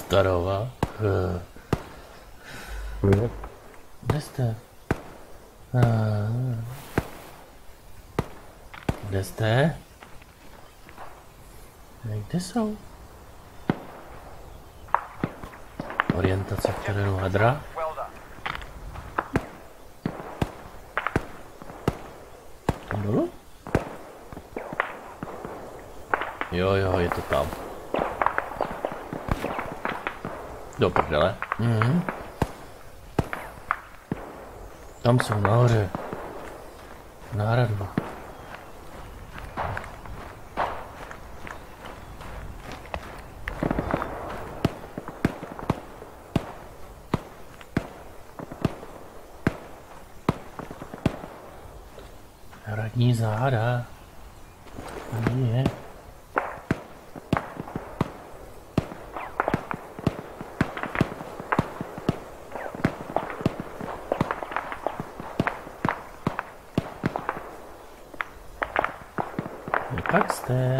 Starova. Kde jste? Kde jste? Kde jsou? Orientace v terénu hadra. Tam dolů? Jo, je to tam. Do prdele. Tam jsou nahoře. Náradba. Radní záda. Je. Tak jste.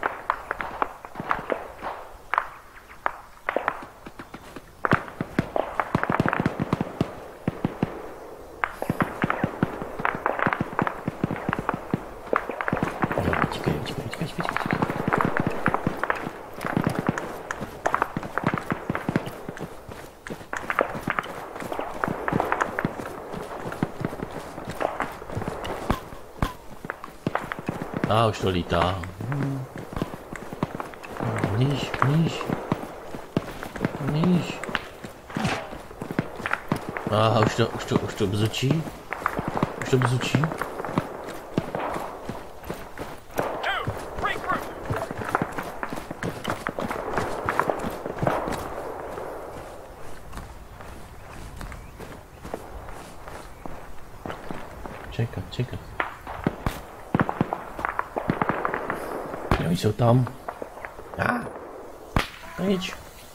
Počkej. Už to lítá. Níž. Už to bzučí. Čekat. Oni jsou tam. Pryč.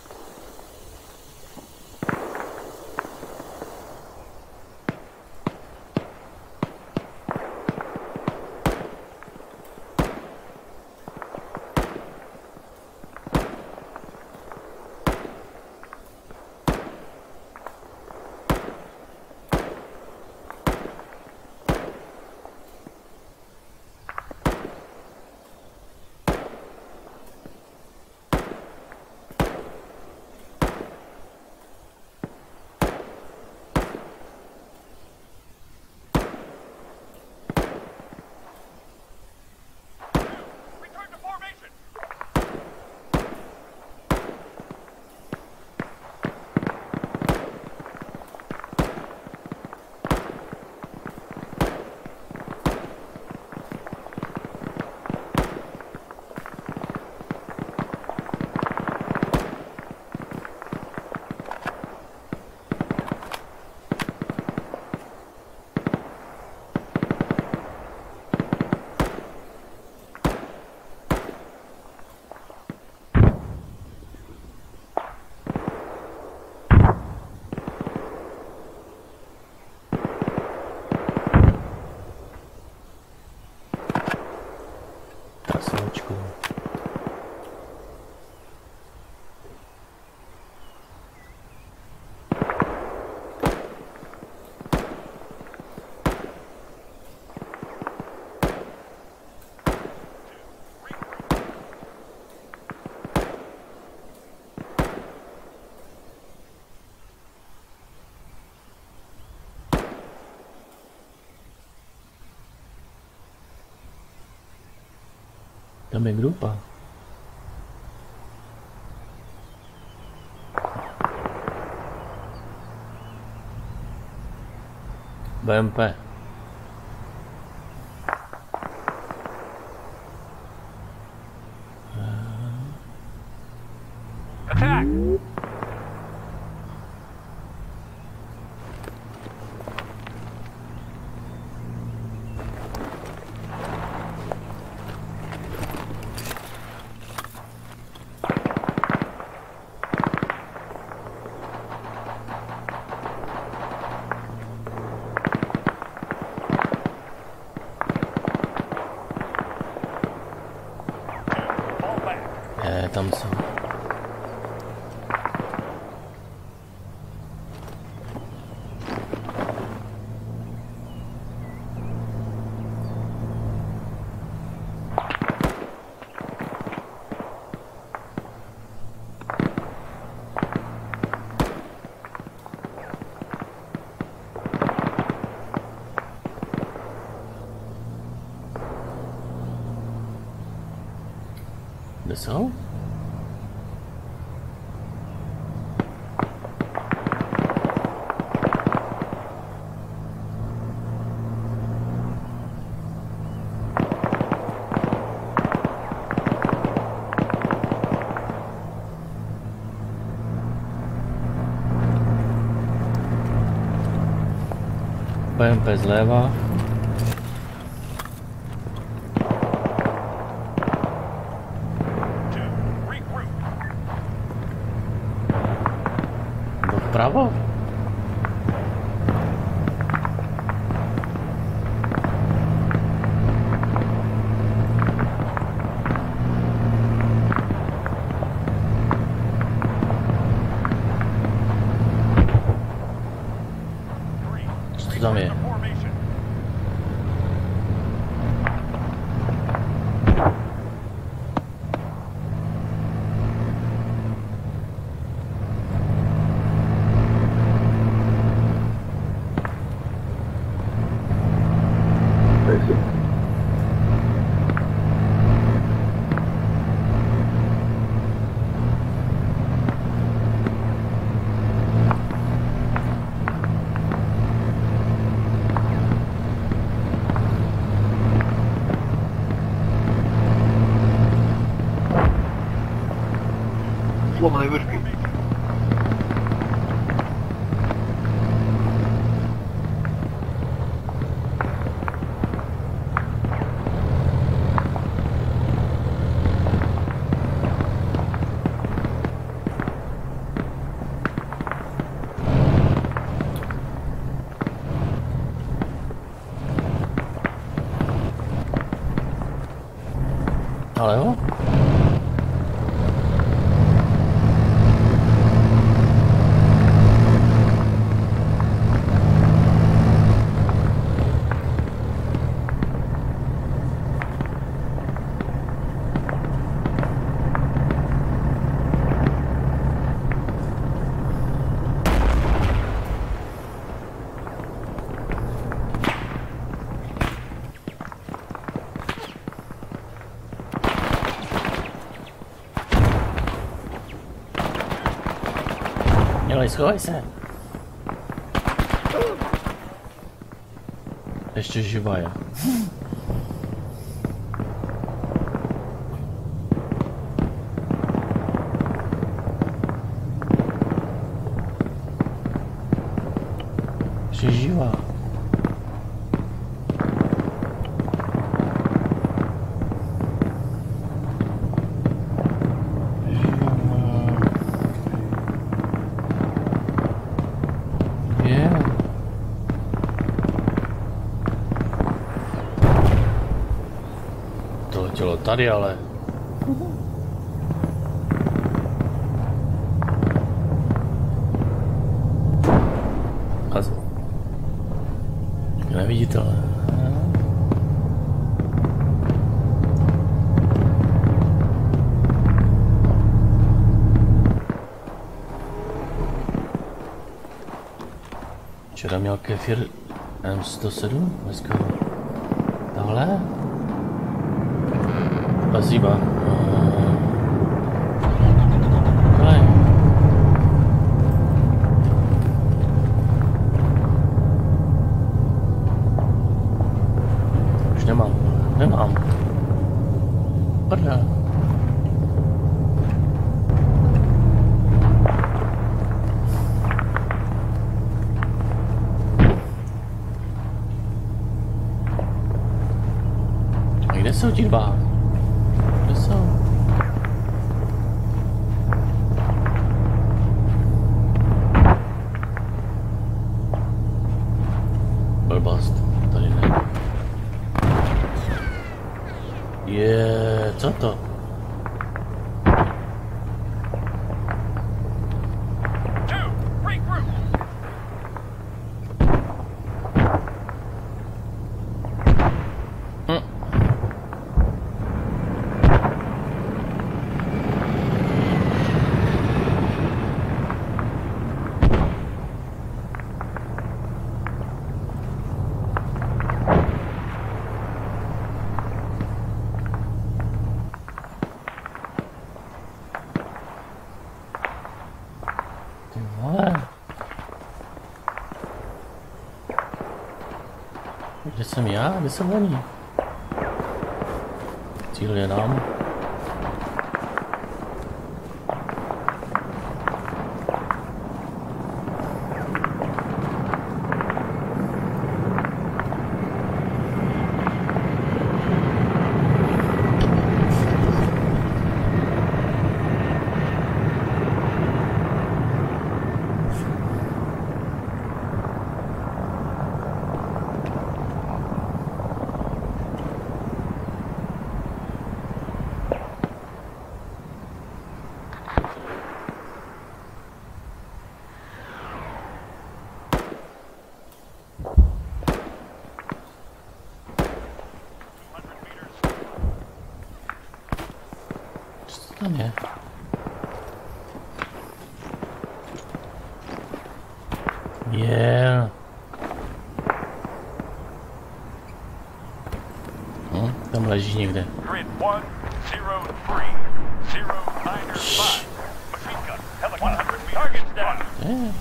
Tam je grupa. BMP. Attack! Tam jsou. jsou? BMP zleva. Dopravo? Co to tam je? Zlomený vrchky. Ale jo? Dělej, schovej se. Ještě živá je. Ještě živá. To letělo tady, ale... Neviditelné. Včera měl kefir M107, dneska tahle. Spasiba. Kolej. Už nemám. Prdel. A kde jsou ti dva? Kde jsou? Blbost, tady ne. Co to? jsem já? Kde jsem oni? Cíl je nám. Tam je. Yeah. Tam leží někde. Yeah.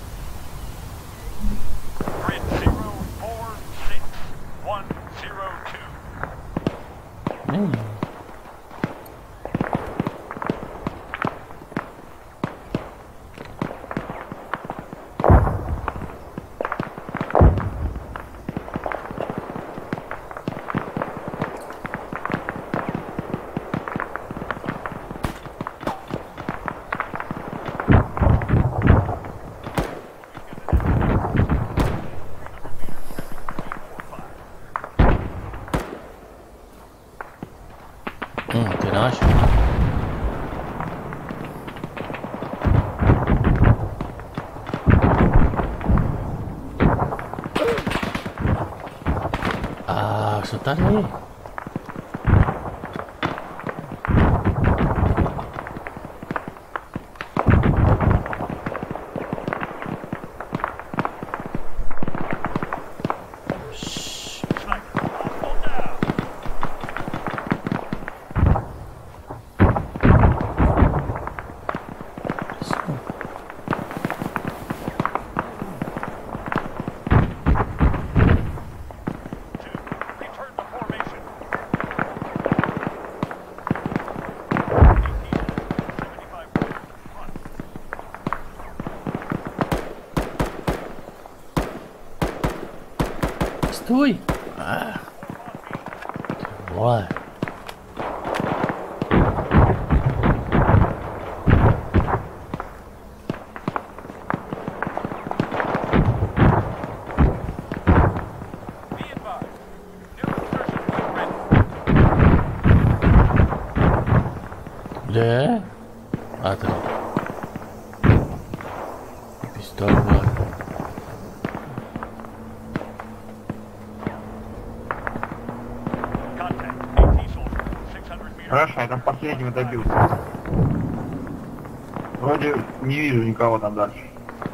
To je náš. A co tady? Stůj! Vole. Kde je? A tady. Pistol, vole. Хорошо, я там последнего добился. Вроде не вижу никого там дальше.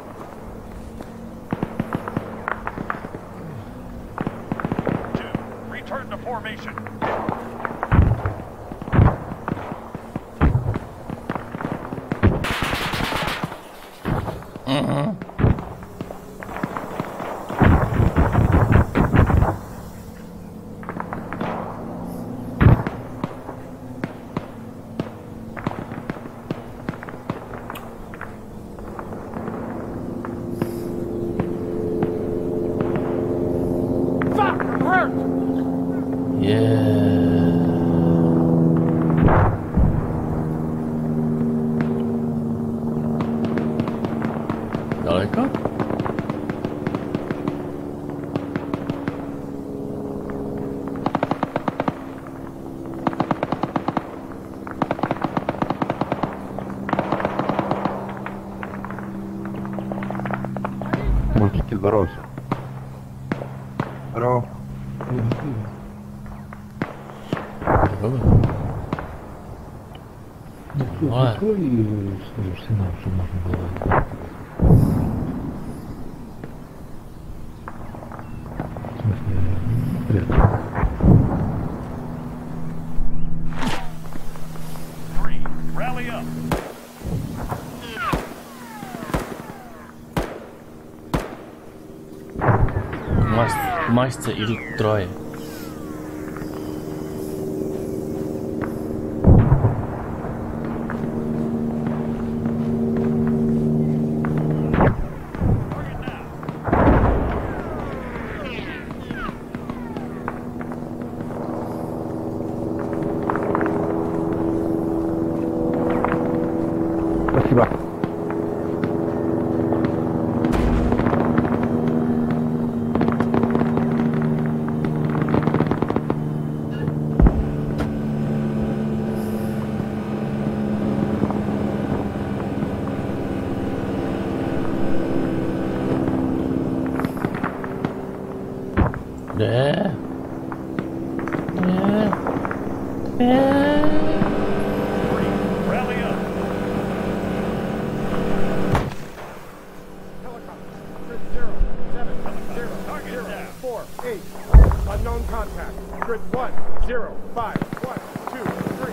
Daleko? Мультики, здорово. Здорово. Открой и скажешь сигнал, чтобы можно было. В смысле, привет. Мастер идут трое. Спасибо. Yeah. Yeah. Yeah. Rally up. Helicopter, grid 0704048. Unknown contact. Grid 105123.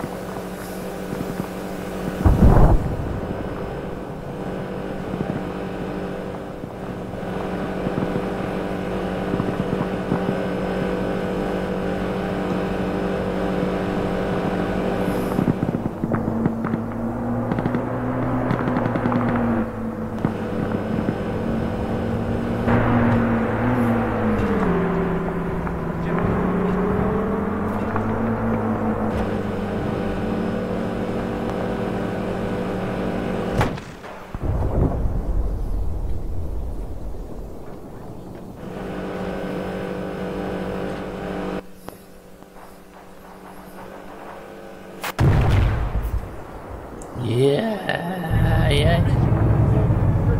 Yeah. Yeah. Grid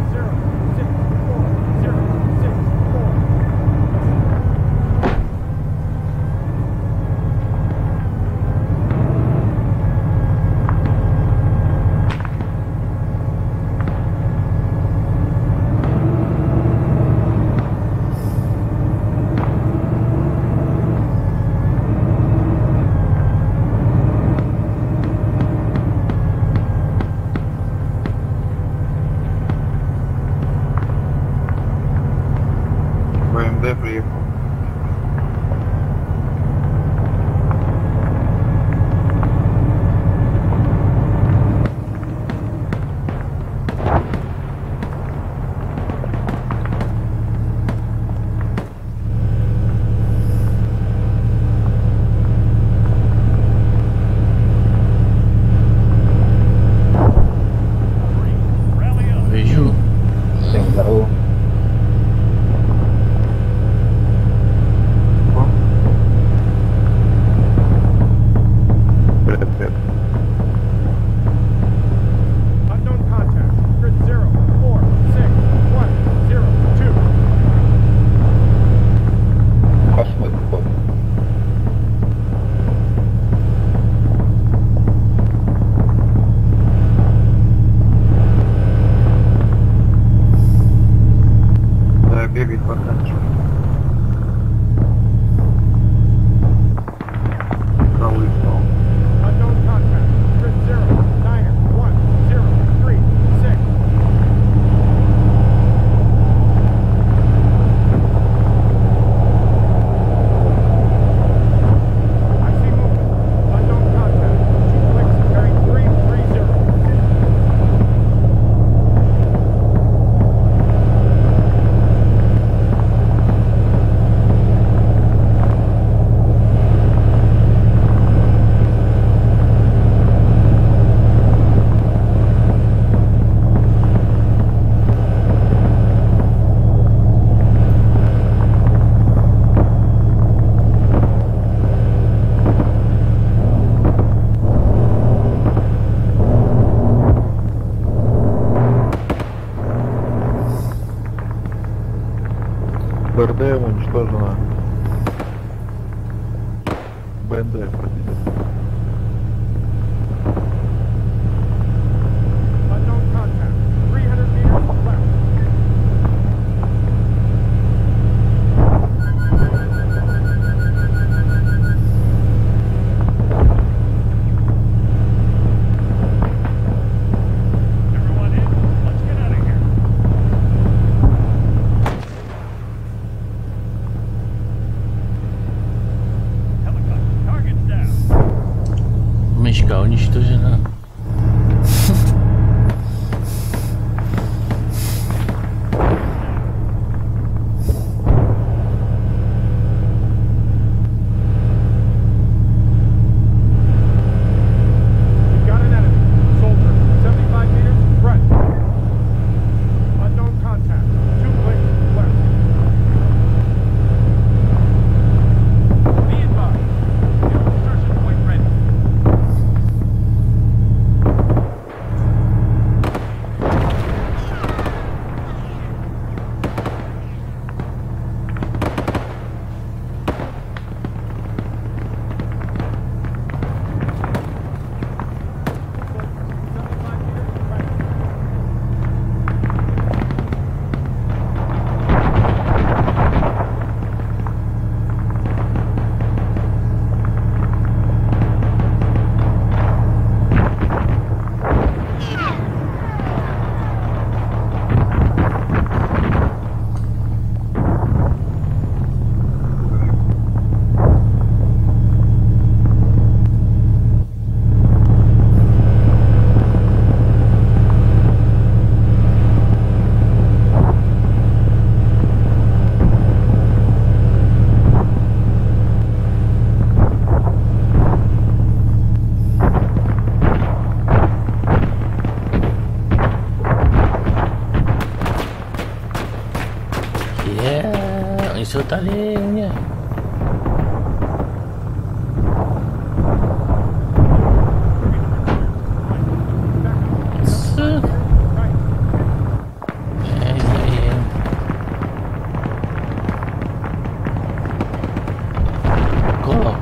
064064. БМД приехал. Rally up. Вижу. Всем здорово. Привет, привет. Unknown contact. Grid 046102. Посмотрим, помню. Да, бегать подальше. Правый стол. Unknown contact. Grid 091036. I see movement. Unknown contact. 2 clicks carrying 330. БРД уничтожено. БНД, простите. Unknown contact. 300 meters left. Everyone in? Let's get out of here. Helicopter, targets down. Co tady u mě? Co? Nevím. Kolo.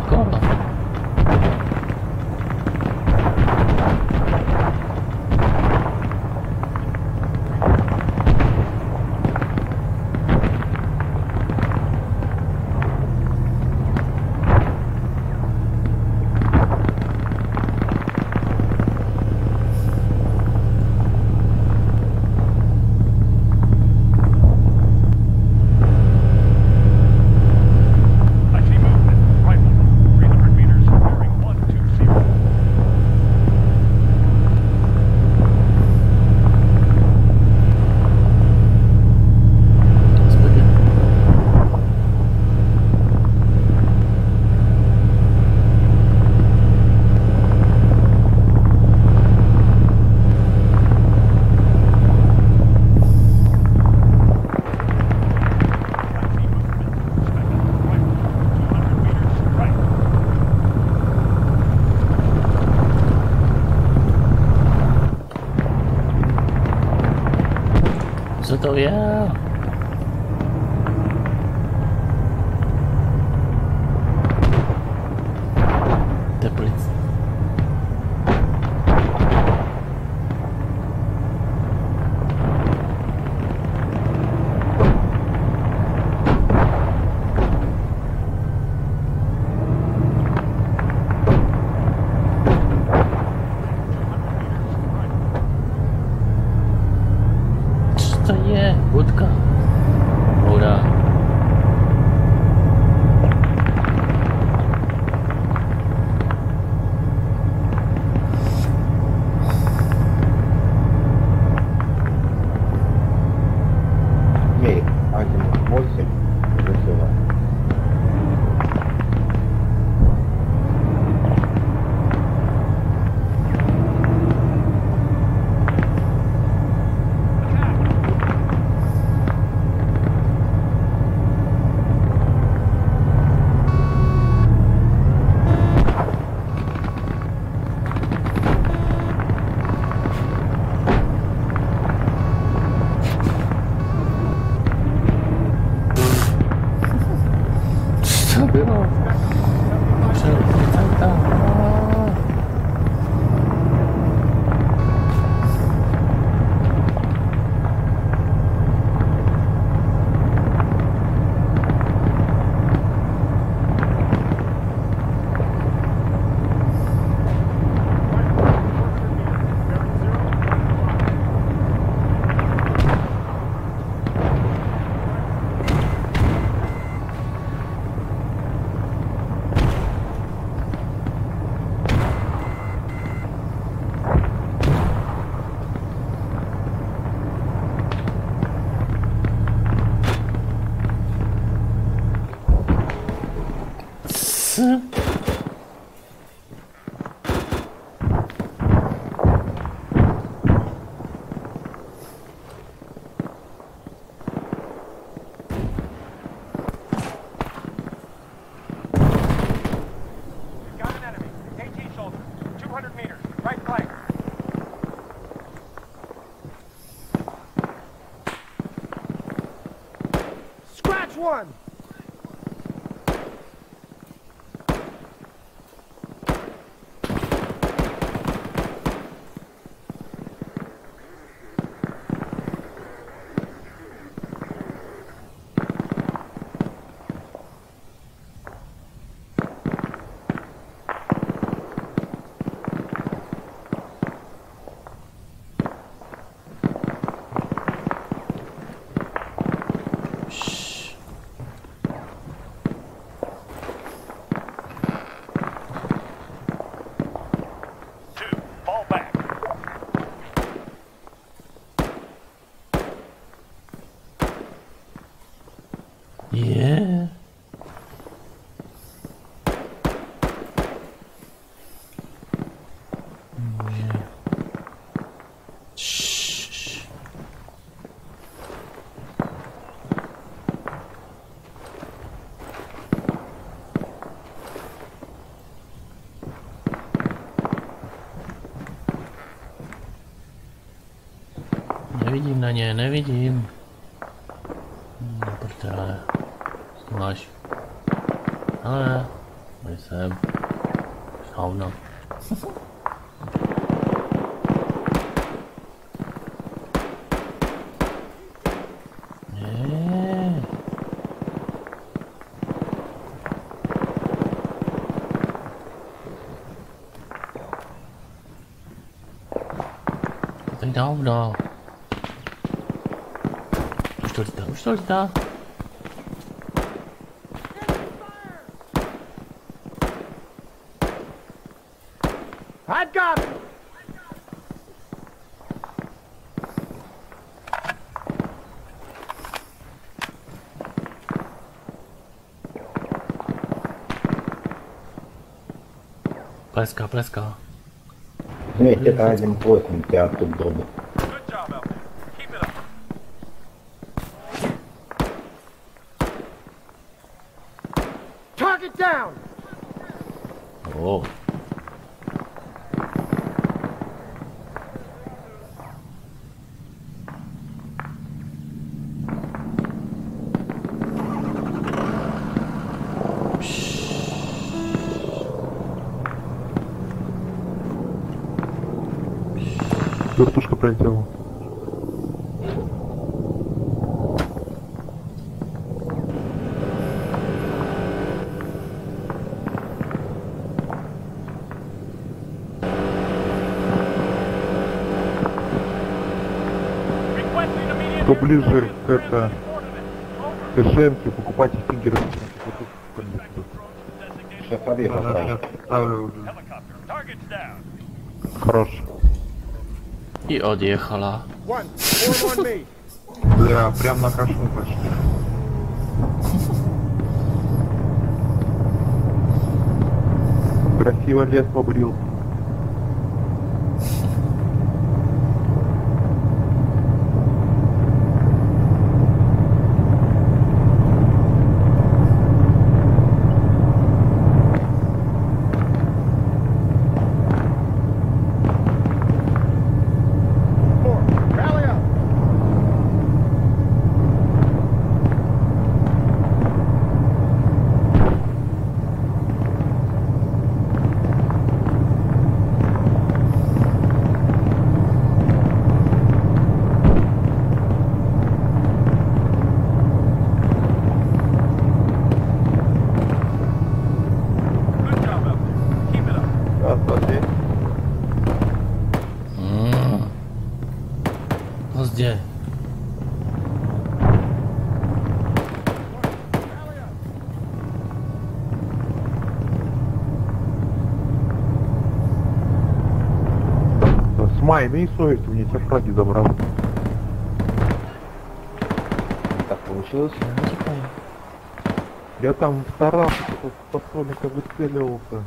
Co to je? Teplice. Co to je? Vodka. Voda. Mate, I can voice him. This is Co bylo? Co? Got an enemy. AT shoulder. 200 meters. Right flank. Scratch one! Fall back. Yeah. Shh. Nevidím na ně, nevidím. No prdele. Co máš? Ale, nejsem. Hovno. Tady dávno. Už to lítá. I got it! Pleská, pleská. Вместе один 8 тебя тут дома. Good job out there. Keep it up. Target down! О. Вертушка пролетела. Requesting immediate Кто ближе к coordinates. эшенке, покупайте стингеры. Шофёры Да, поставил. сейчас ставлю уже. Helicopter. Target's down. Хорош. I odjechala. One. Form on me. Бля, прям на кашу пошли. Красиво лес побрил. Four. Rally up. Good job out there. Keep it up. Красоты. Pozdě. Rally up. Смай, имей совесть, мне тебя фраги забрал. Так получилось? Я там старался, с подсолнуха выцеливался.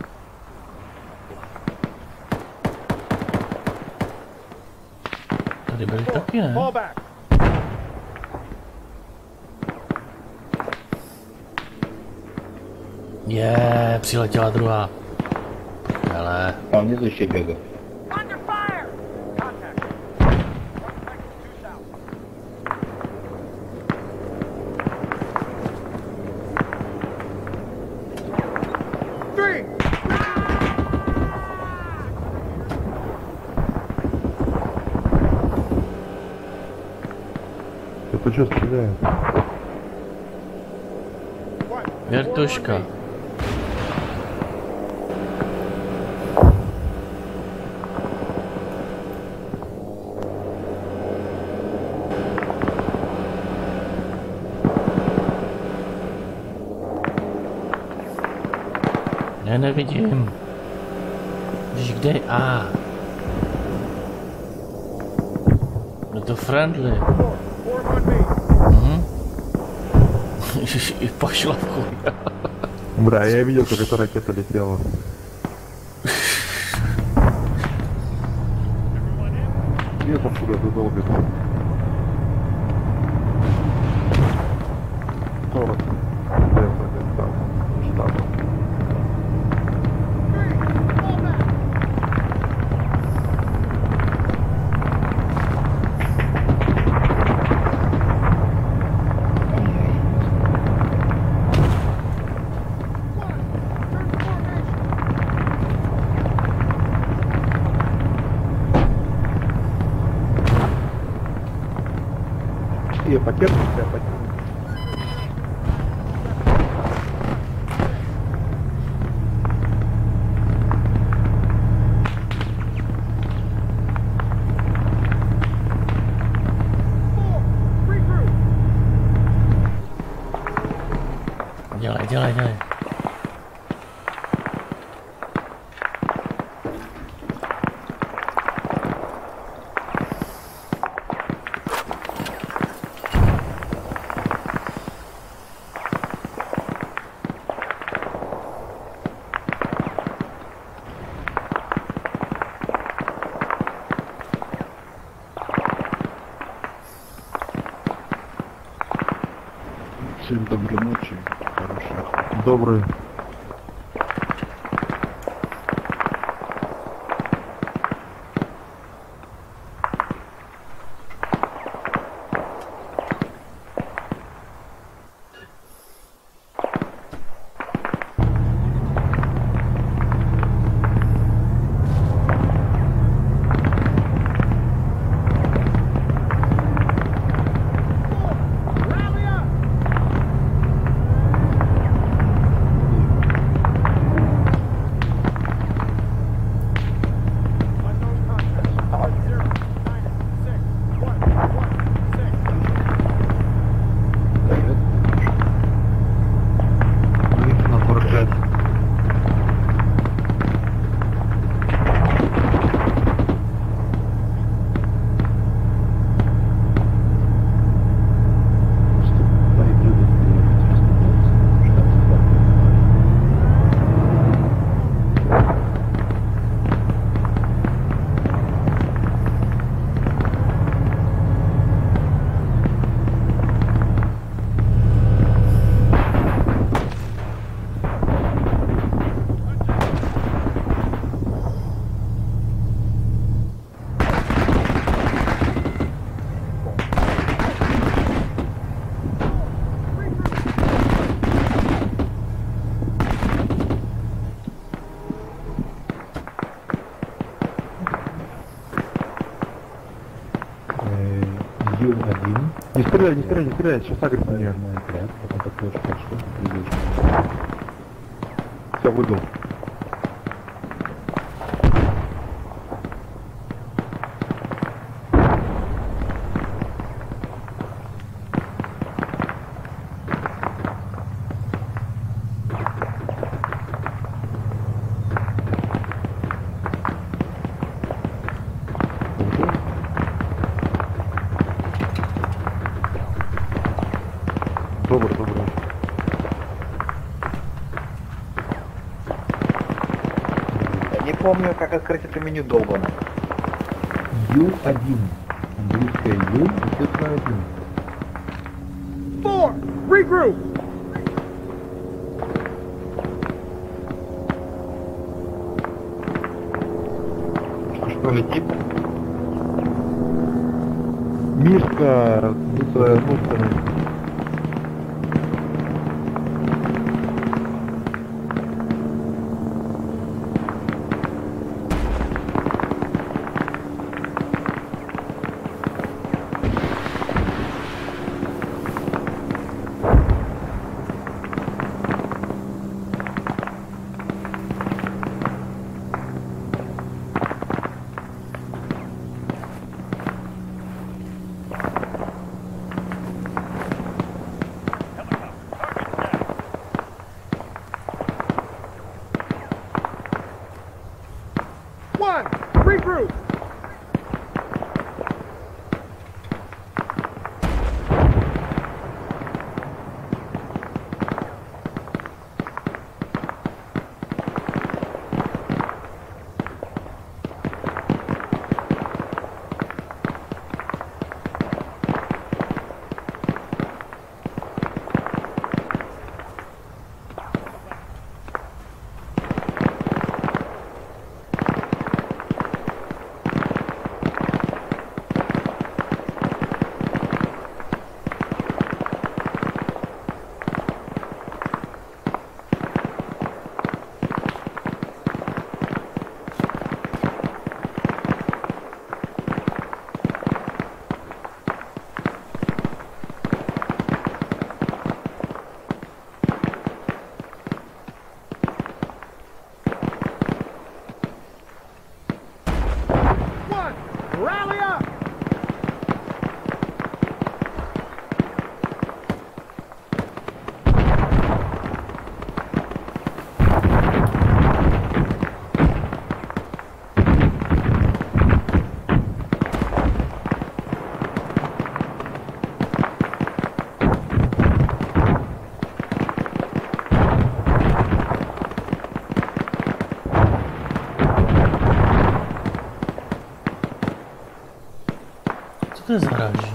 Tady byli taky, ne? Fall back. Přiletěla druhá. Ale А внизу еще бегает. Under fire. Contact. 1 second, 2 south. Three. Это что стреляет? One. Вертушка. Form on me. Ne, nevidím. Víš kde? No to friendly. Four. Form on me. I pošla v chuj. Бля, я видел, как эта ракета летела. Где там куда-то долбит? 40. Там. Штаб. Three. Fall back. София, потерпишь, я потяну. Regroup. Делай, делай, делай. Всем доброй ночи, хорошей охоты. Добрый. Rally up. Unknown contact. 096-116. Привет. Их на 45. Просто пойду быстрее, расслабляйся. Ждать Ю-1. Не стреляй, не стреляй, не стреляй, сейчас агрит на нее. Мой отряд, потом такой, что придешь. Все, выдал. Добрый, добрый. Я не помню, как открыть это меню долбано. Ю-1. Английское Ю и цифра 1. 4. Regroup. Что летит? Мишка с мусками. ты заражен?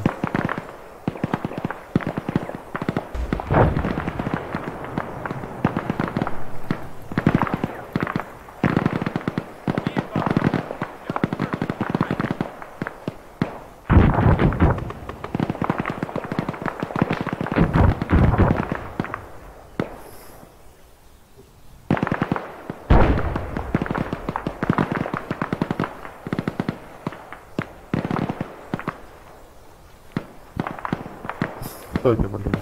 Стойте, блин.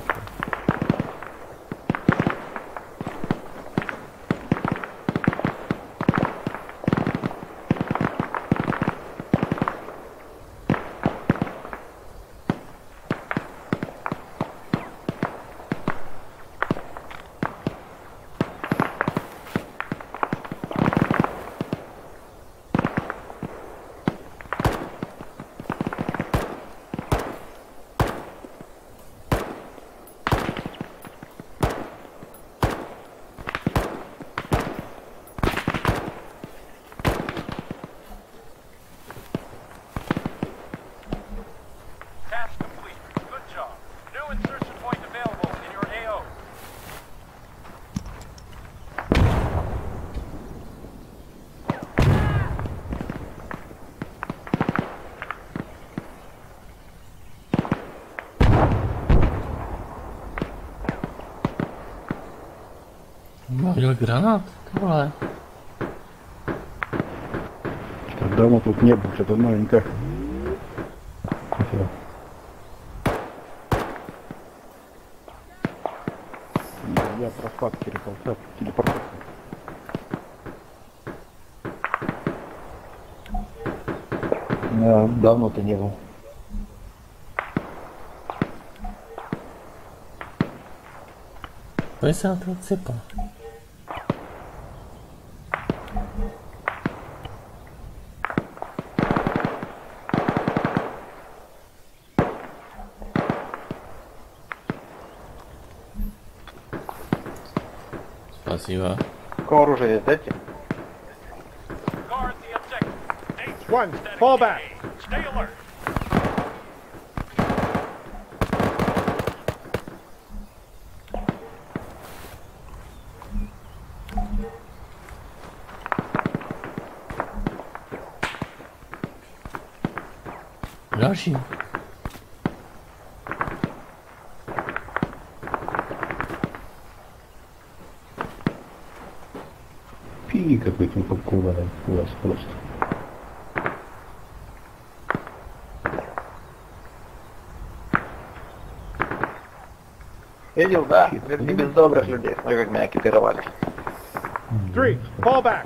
Task complete. Good job. New insertion point available in your AO. Много гранат? Давай. Так давно тут не был, что-то новенькое. Всё. Я проспат телепортация. Да, давно ты не был. Пойся от цепа. Спасибо. Какое оружие дайте? Guard the objective. H1, fall back. Stay alert. Раши. Фиги какой там попкулай у вас просто. Видел, да? Не без добрых людей. Смотри, как меня экипировали. 3, fall back.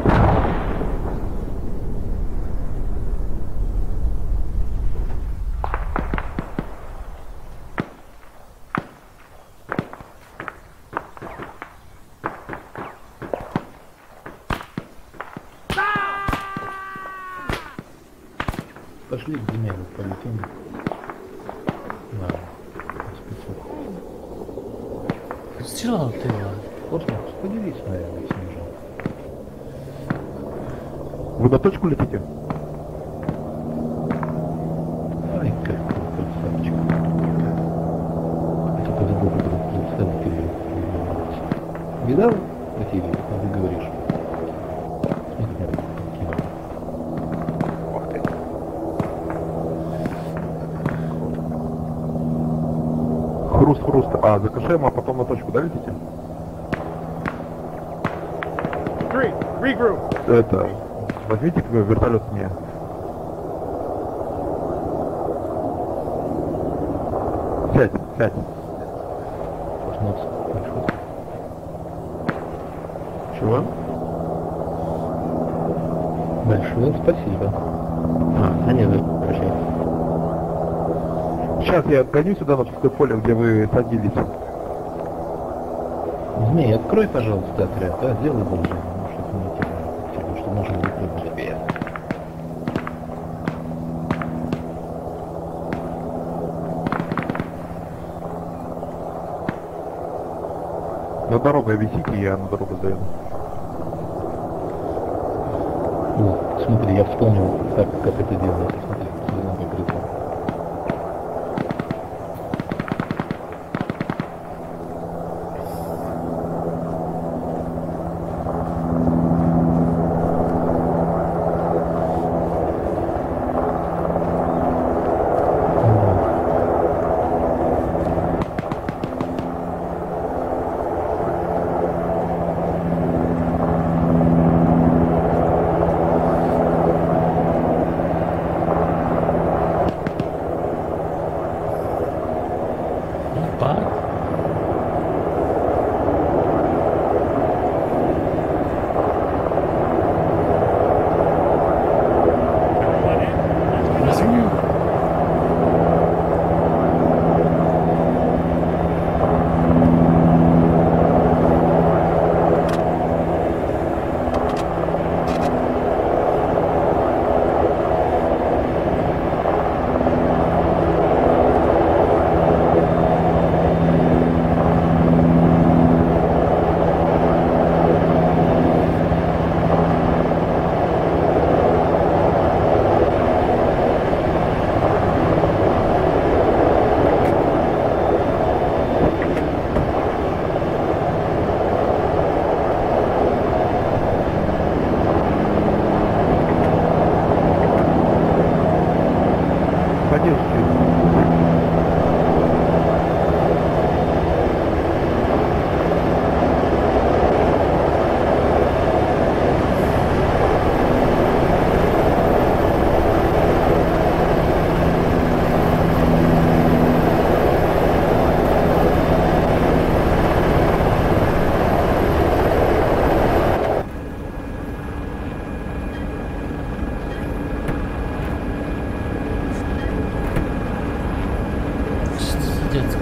Пошли к Диме, полетим. На спецов. Стрелял ты его. Космос, поделись, наверное, снижал. Вы на точку летите? Ай, какой красавчик. Я только забыл, как его представить или видал, Василий, а ты говоришь? Смотри, я покинул. Ух ты. Хруст. А, закашаем, а потом на точку, да, летите? 3, regroup. Это, возьмите вертолет мне. Сядь. Космос, большой. Чего? Большое спасибо. Нет, прощай. Сейчас я отгоню сюда на пустое поле, где вы садились. Змей, открой, пожалуйста, отряд, а? Сделай одолжение, ну, чтобы не терял, что можно выпрыгнуть. На дорогу висите, я на дорогу заеду. О, смотри, я вспомнил, как это делается. Смотри, зеленый прикрытый. Что за детство?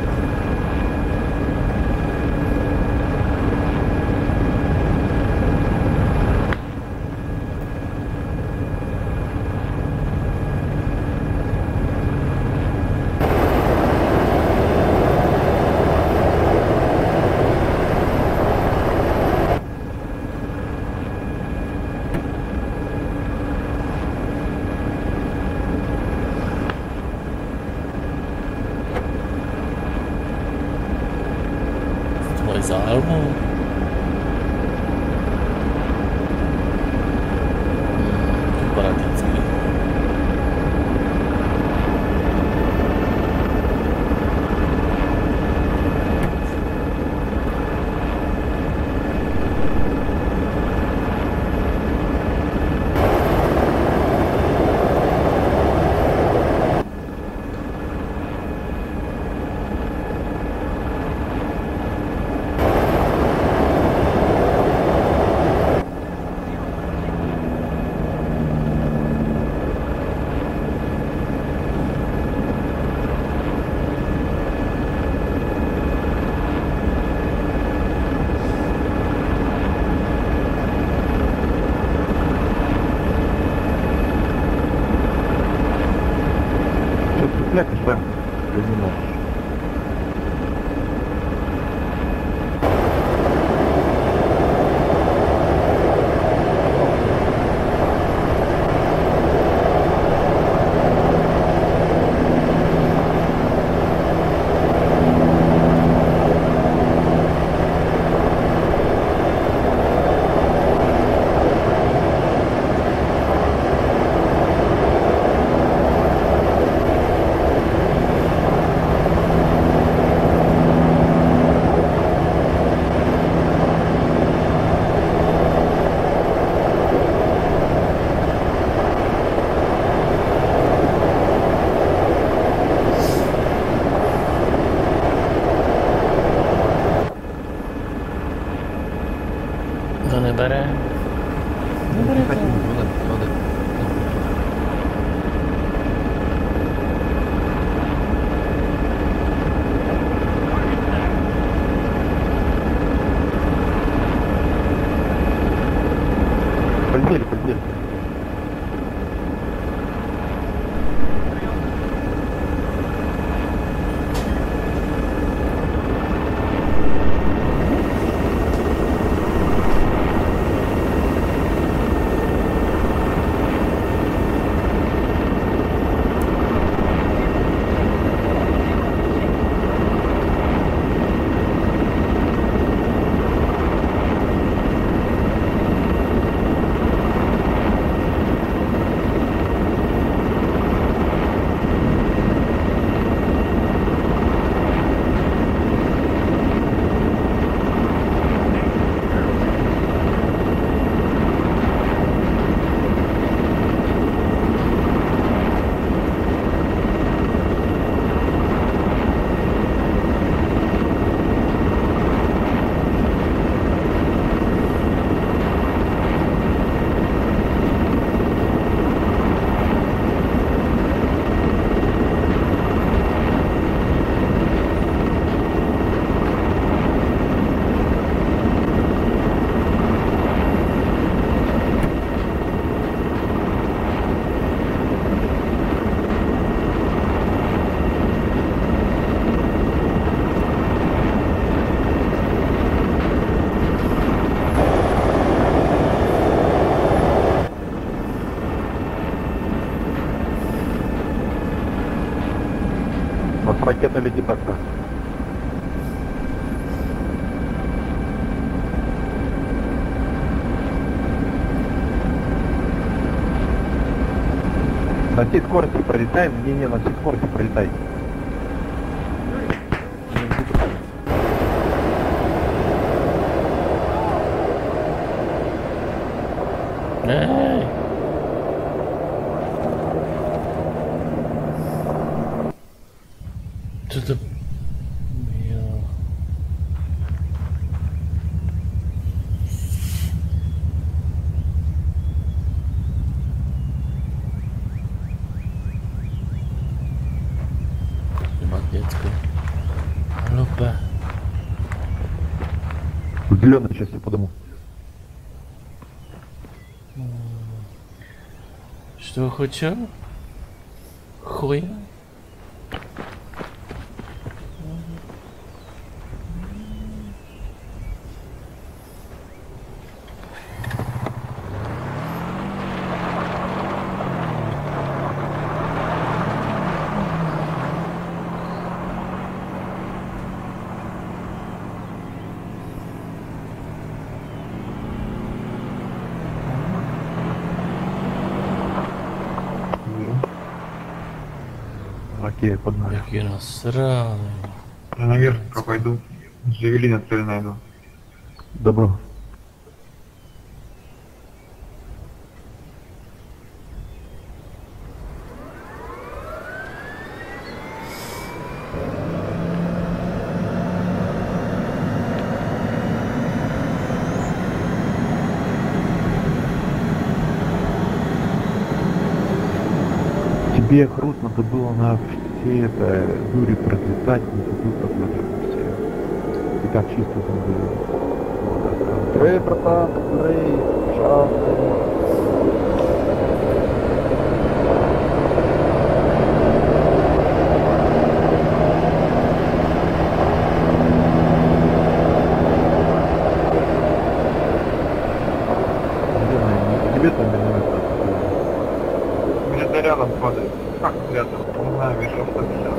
Твой заарму? Корпоративский. Что цеплять, Сэм? Или не можешь? To nebere. Nebere to. Полетели, полетели. У нас ракета летит так-то. На всей скорости пролетай, не, на всей скорости пролетай. Эй! Что-то... Молодецкая. Опа. Зеленый, сейчас я подыму. Что хочу? Хуй. Окей, погнали. Какие насраные. Я наверх пока пойду. Джавелина цель найду. Добро. Тебе груз надо было на все это дури пролетать, не забыл посмотреть все. И так чисто там было. Рэй, братан, Рэй, пожалуйста. Тебе там не нравится. Где-то рядом падает. Как рядом? Не знаю, метров 150.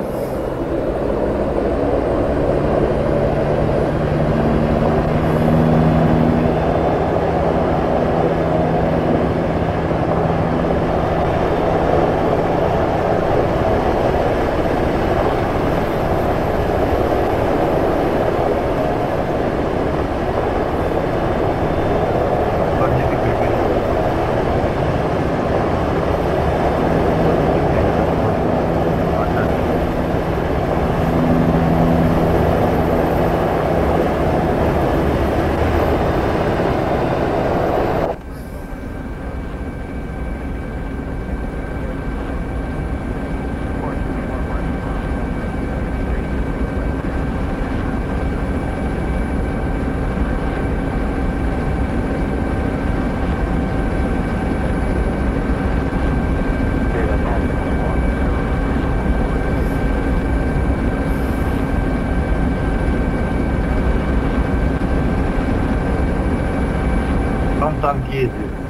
Там танк ездит.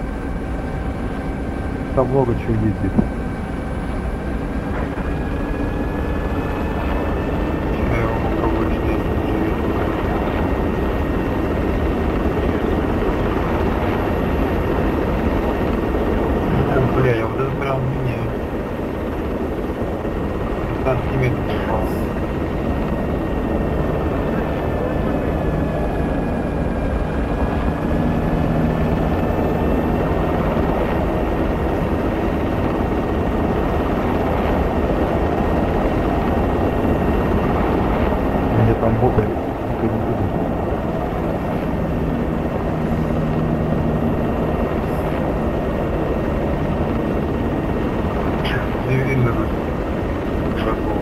Там много чего ездит. Я его попробую снять. Бля, я вот это прям не... 15 метров упал. Мне там бока не буду. Не видно тут шагов.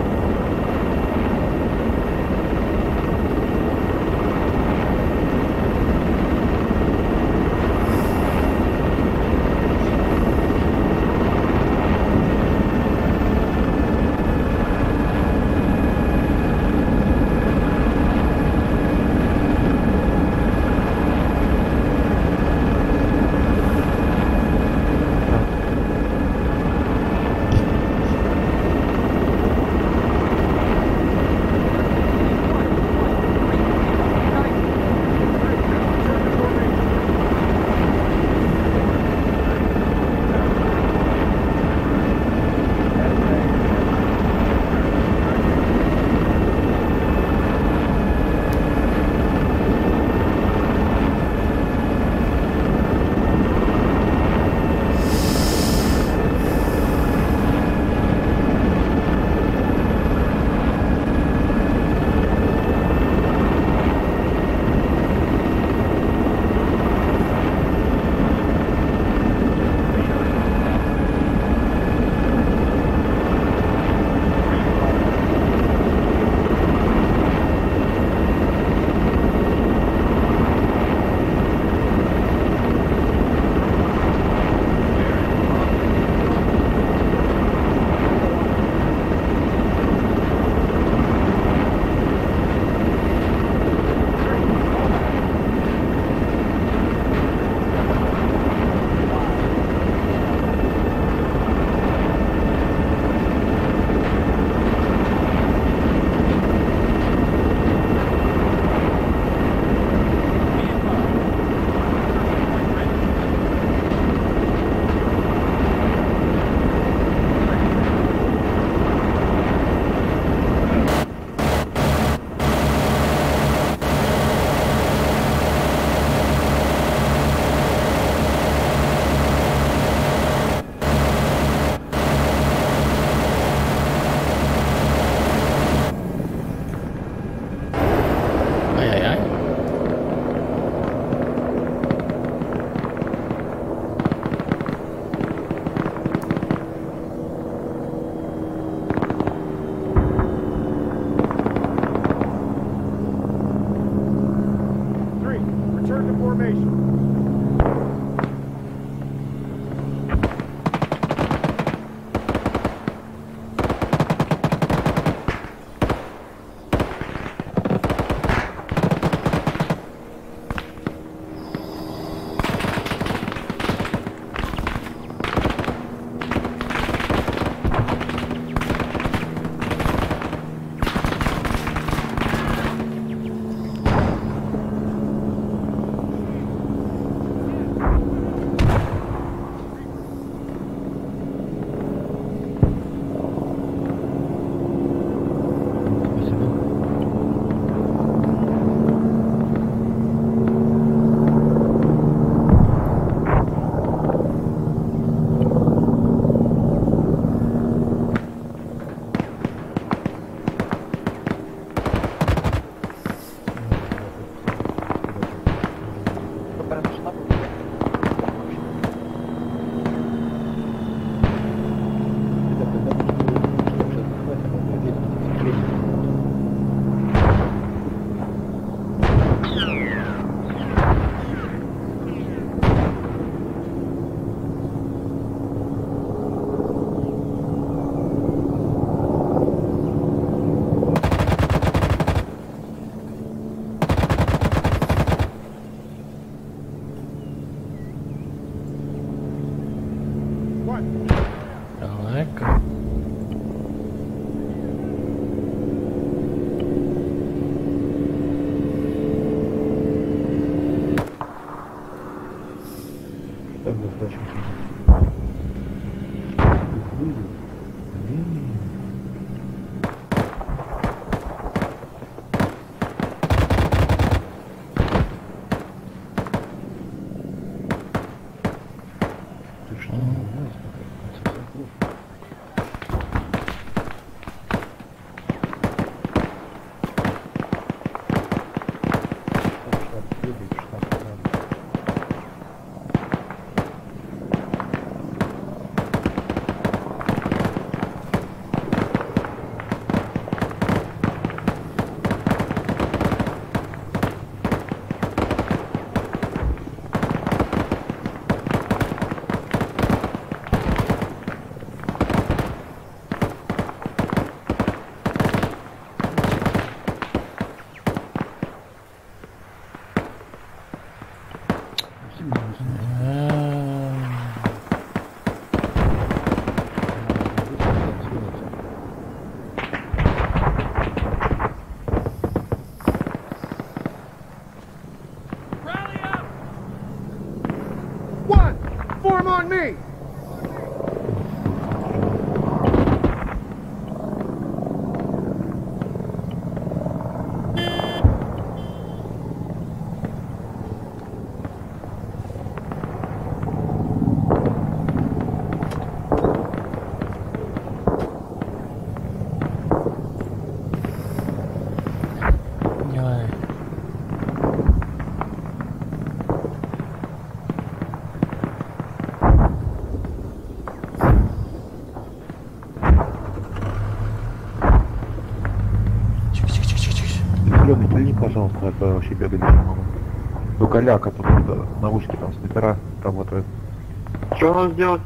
Зеленый, пильни, пожалуйста, это вообще бегать не могу. До Коля, который на вышке там снайпера работает. Что у нас делать?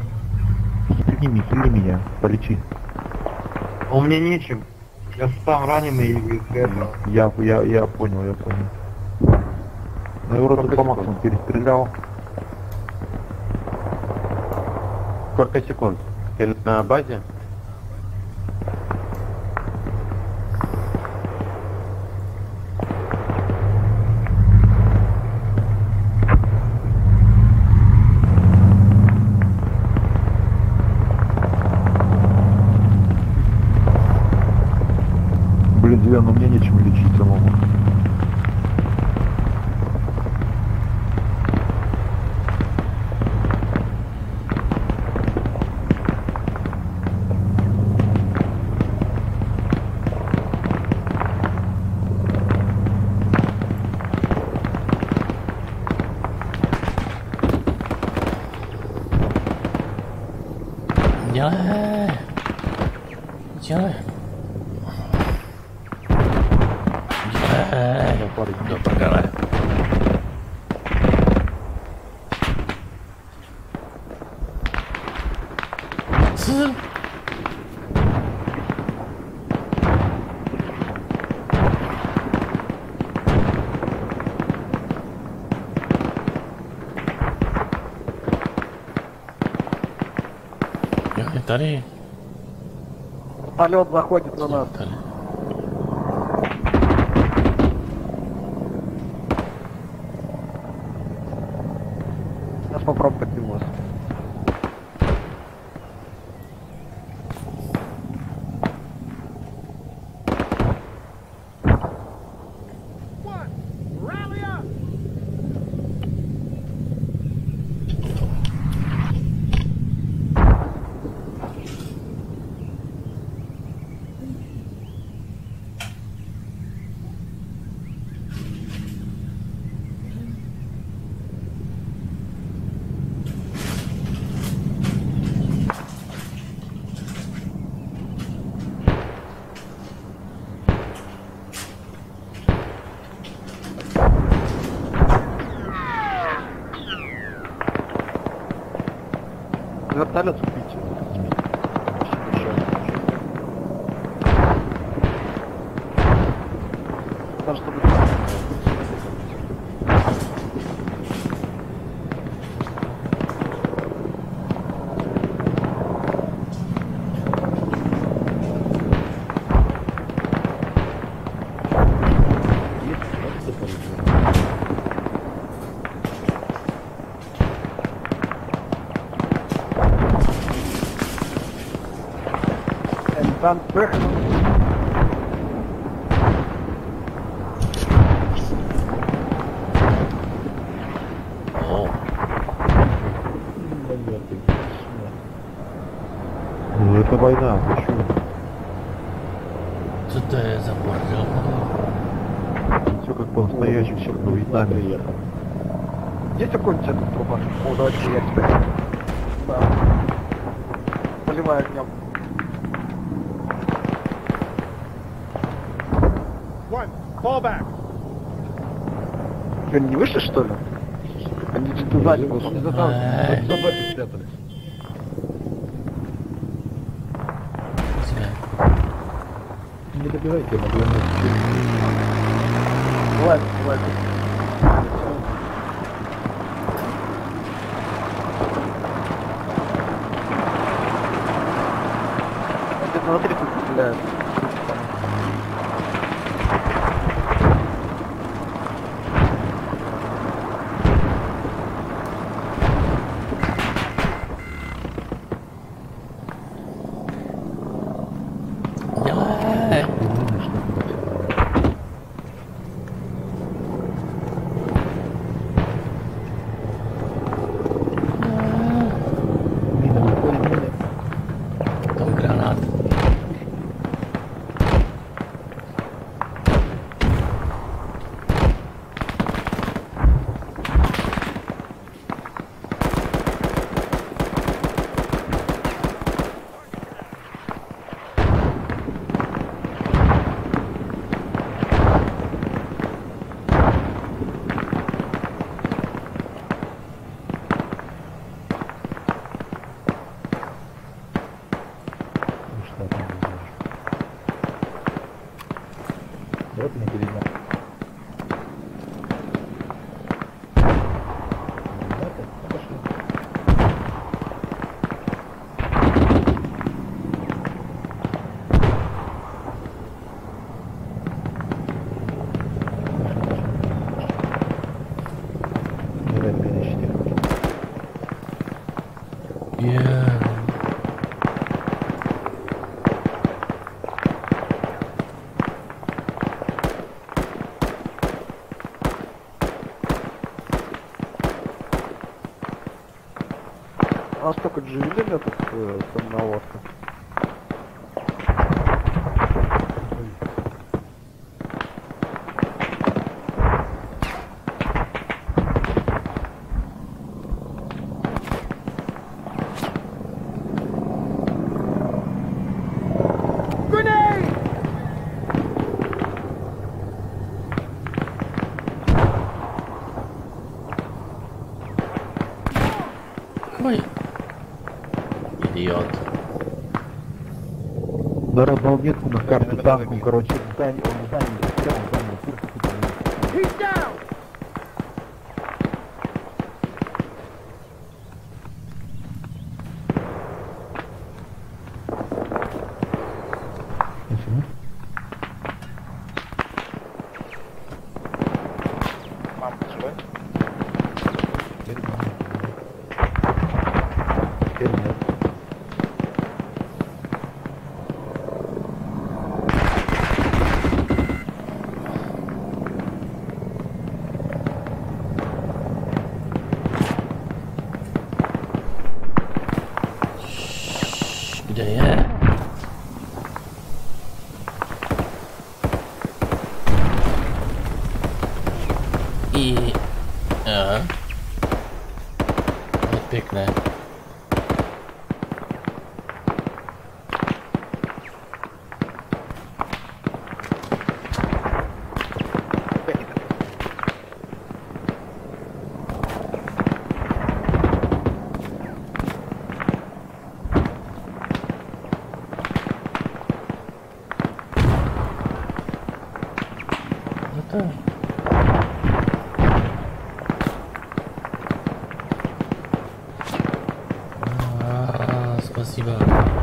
Хили меня, полечи. А у меня нечем. Я сам раненый и это. Я понял. Ну, я вроде по максимуму перестрелял. Сколько секунд? Ты на базе? Блин, Зеленый, мне нечем лечить самому. Делай. Да, прогораю. Виталий. Полет заходит на нас. Виталий. Сейчас попробуем подниматься. Rally up! Вертолет убить. Потому что там О, Ну, это война, ты чё? что-то я заборзал. Все как по-настоящему, все как во Вьетнаме. есть какой-нибудь этот труба? О, давайте я тебя. Да. Поливаю огнем. One, fall back. Что, не вышли, что ли? Они где-то сзади вышли. Ай. За мной спрятались. Не добивайте, я могу Бывает, бывает. Где-то внутри тут стреляют. Там гранат. Вот мне перед нами. Ребята, пошли. Давай, перечти. А нас только джевелин этот самонаводка. Ой. Идиот. Даром балнетку на карту танку, короче, здание, он здание застрял, здание пушки. He's down! Почему? Мам, живой? Теперь да. Теперь нет. Где я? И... Ага. Вот пикне. Это... Спасибо.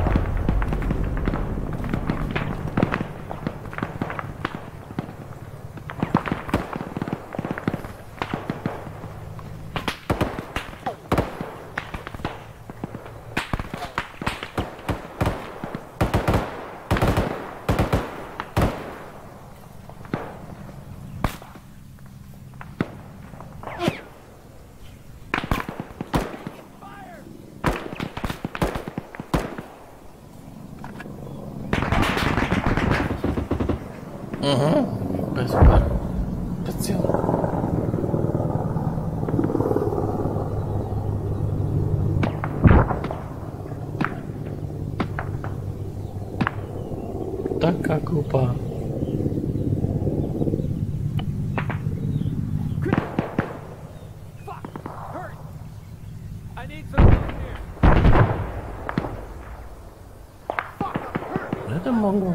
Угу. Спасибо. Подсел. Така группа. Fuck! Hurry! I need some help here! Fuck! Hurry! Это могу.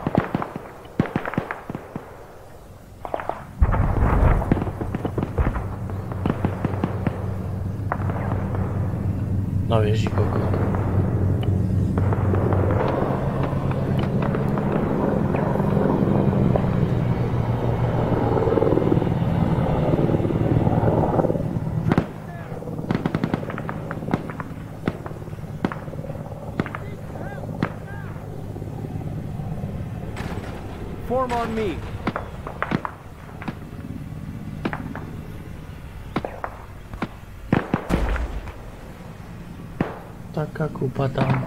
Na věží kokot. Form on me! Така купа там.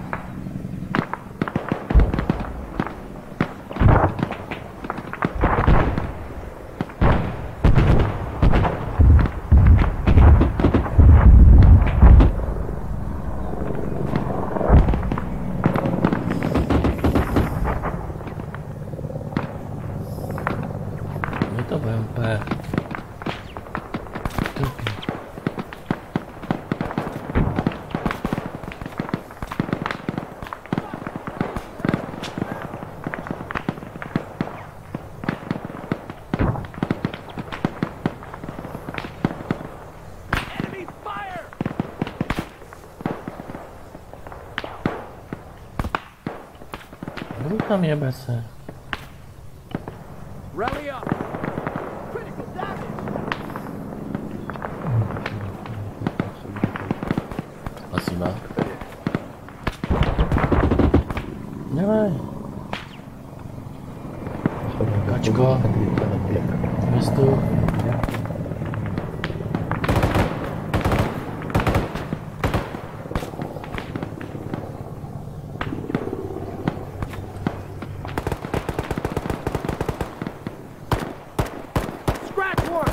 Это ВМП. Тупо. Tam jebese. Rally up. Critical damage. Spasiba. Dawaj. Kaczko. Jest tu. Scratch one.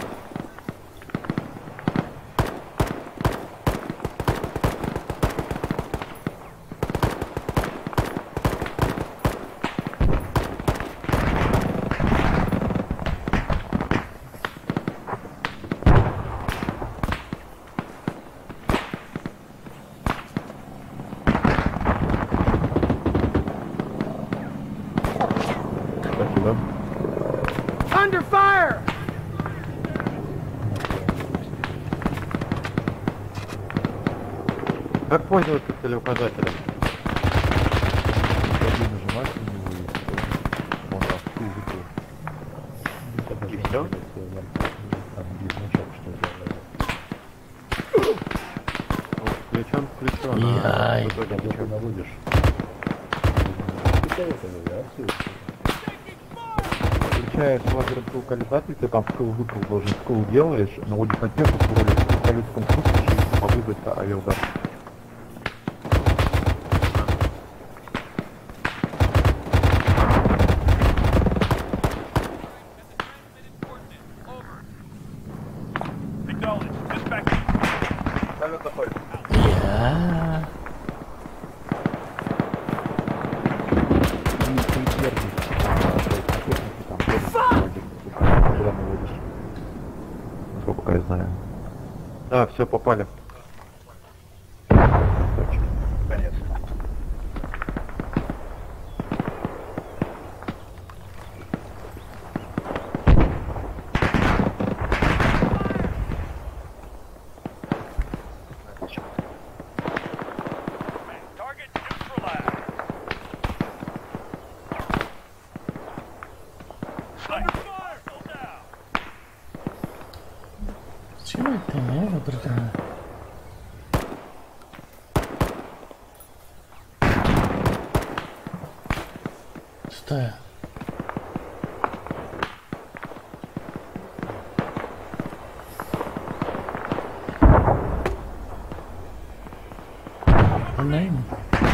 Спасибо. Under fire. Как пользоваться целеуказателем? Один нажимать на него и он там И всё? Там есть значок, что делает. Включен, Яй. а в итоге Если ничего. наводишь. Включаешь лазерный локализатель, ты там скилл выкл должен скилл делаешь, наводишь на технику, вроде в количеством случае, чтобы вызвать авиаудар. Acknowledge. Dispatch. Самолет заходит. Я. Насколько я знаю. Да, все, попали. Конец. Target neutralized. Under fire. Still down. Trzymaj ty, nie? Dobra. Co to jest? Name.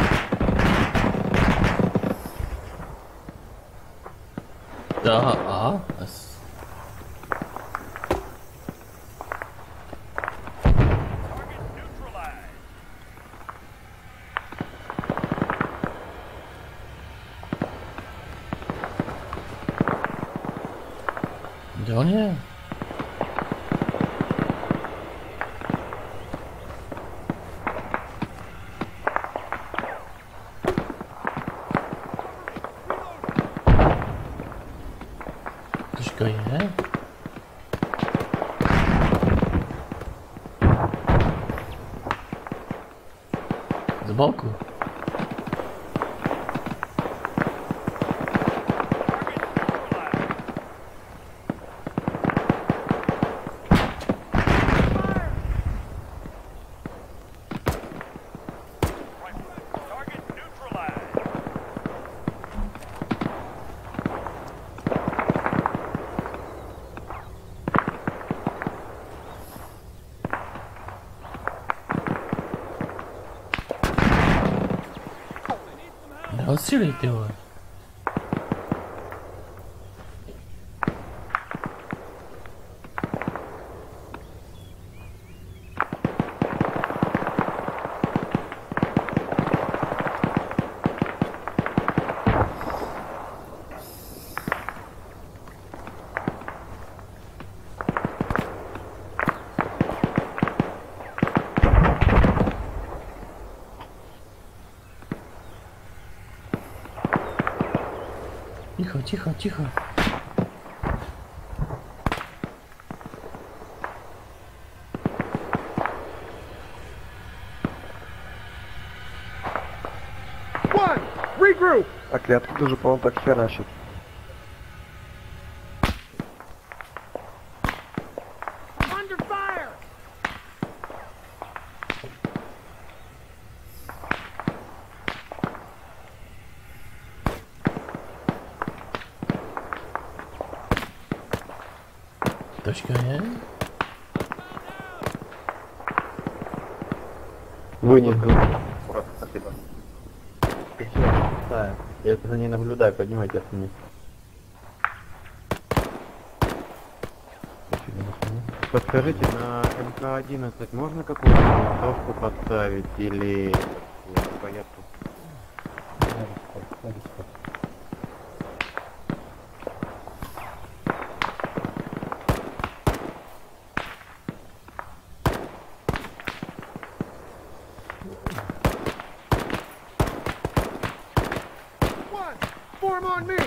Aha, das. Target neutralized. Gdzie on jest? Ktoś go je? Z boku. Target neutralized. No silly do it. Тихо, тихо, тихо. One. Regroup. Так, смысле, откуда же по вам так херачит? Under fire! Точка Е. Вынес голову. Спасибо. Да, я за ней наблюдаю, поднимайте вниз. Подскажите, на МК-11 можно какую-то винтовку подставить или понятно? One! Form on me!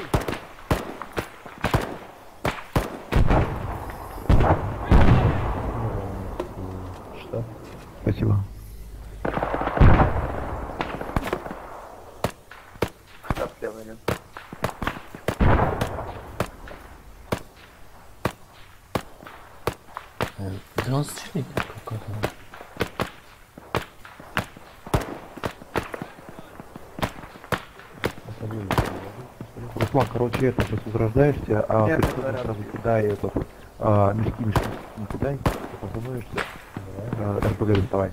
Штаб. Спасибо. Штаб Северин. Демонстрирование какое-то. Руслан, короче, это сейчас возрождаешься, а Нет, ты это сразу кидай этот, мешки не кидай, остановишься, РПГ доставай.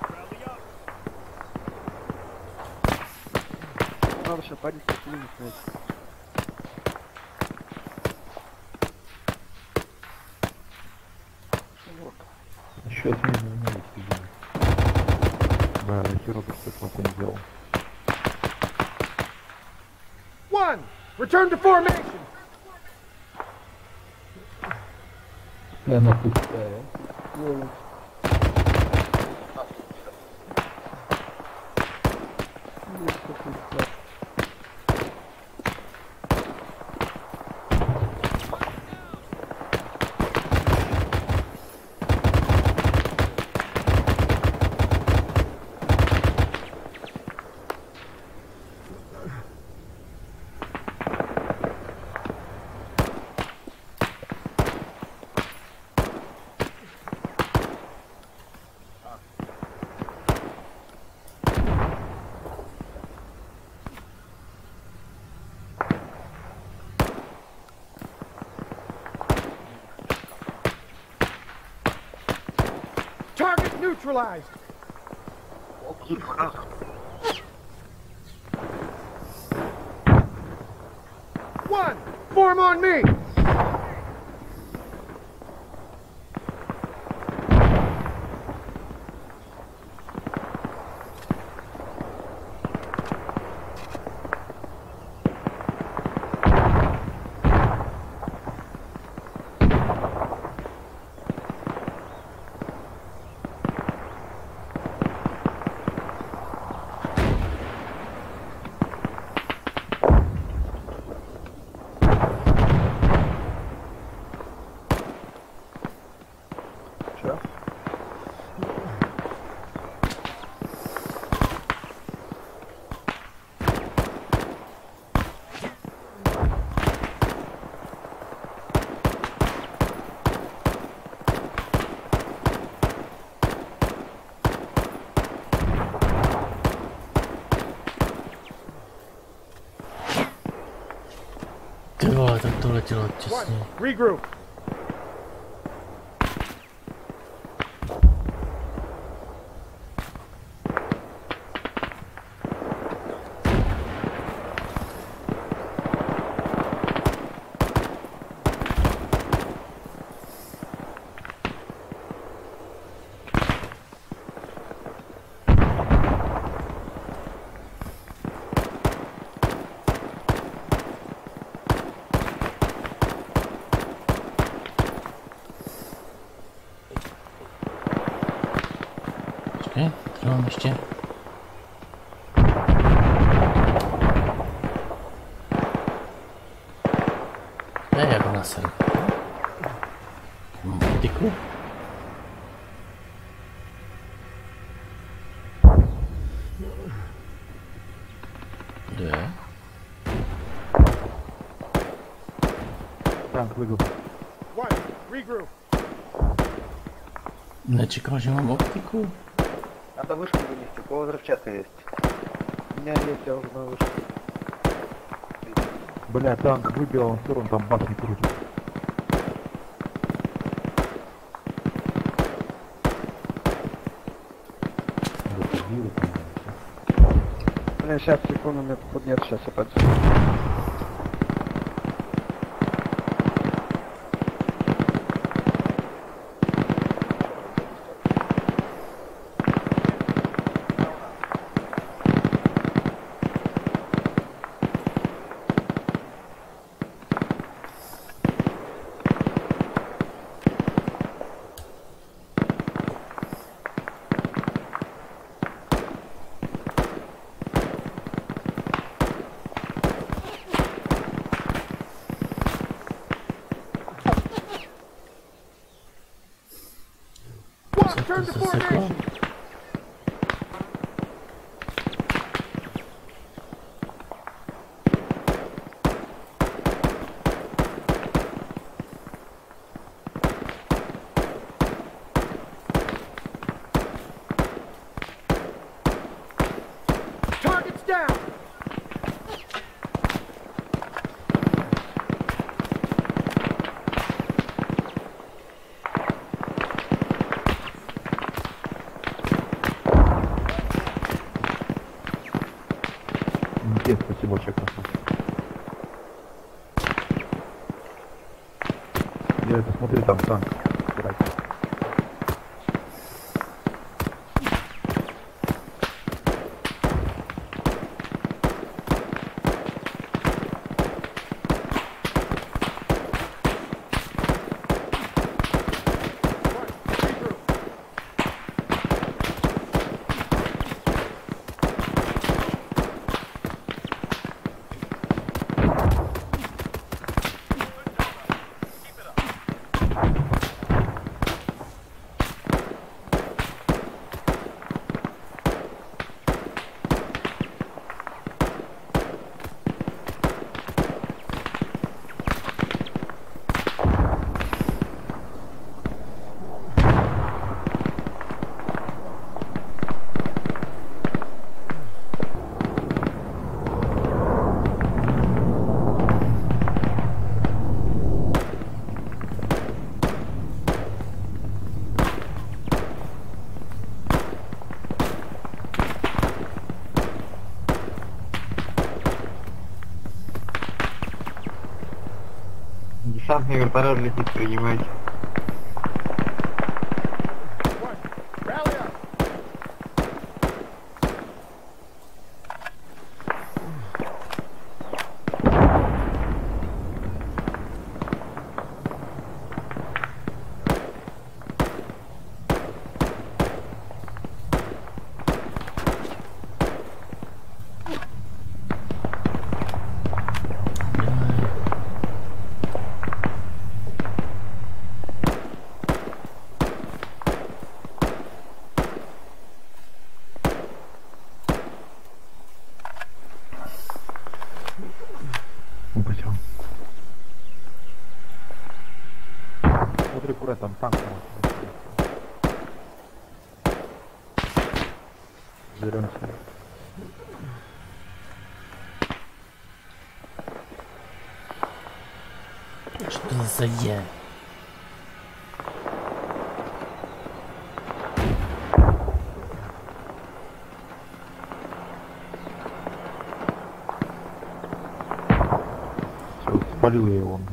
Надо сейчас парень снять. Еще отмену не видел. Да, херов что-то не делал. One! Return to formation! Она пустая. Target neutralized! One! Form on me! Два, так тоже делать One! честнее. Regroup! Czekaj, trzymam jeszcze. Jak na ser. Tyku. Да. танк выиграл. One, regroup. Не чекав, że mam optiku. Надо вышку вынести, у кого взрывчатка есть? У меня есть, я уже на вышке. Бля, танк выбил, он в сторону, там бак не крутит. Выходили, там, Бля, сейчас, секунду, мне тут нет, сейчас опять. One, turn to to sekla? formation. Targets down. Нет, спасибо, чек. Я это смотрю, там танк. Убирайте. One, regroup. Десантный вертолет летит, принимайте. One, rally up. Упустил. Смотри, куда там танк. Беремся. Что за я? Все, спалил я его.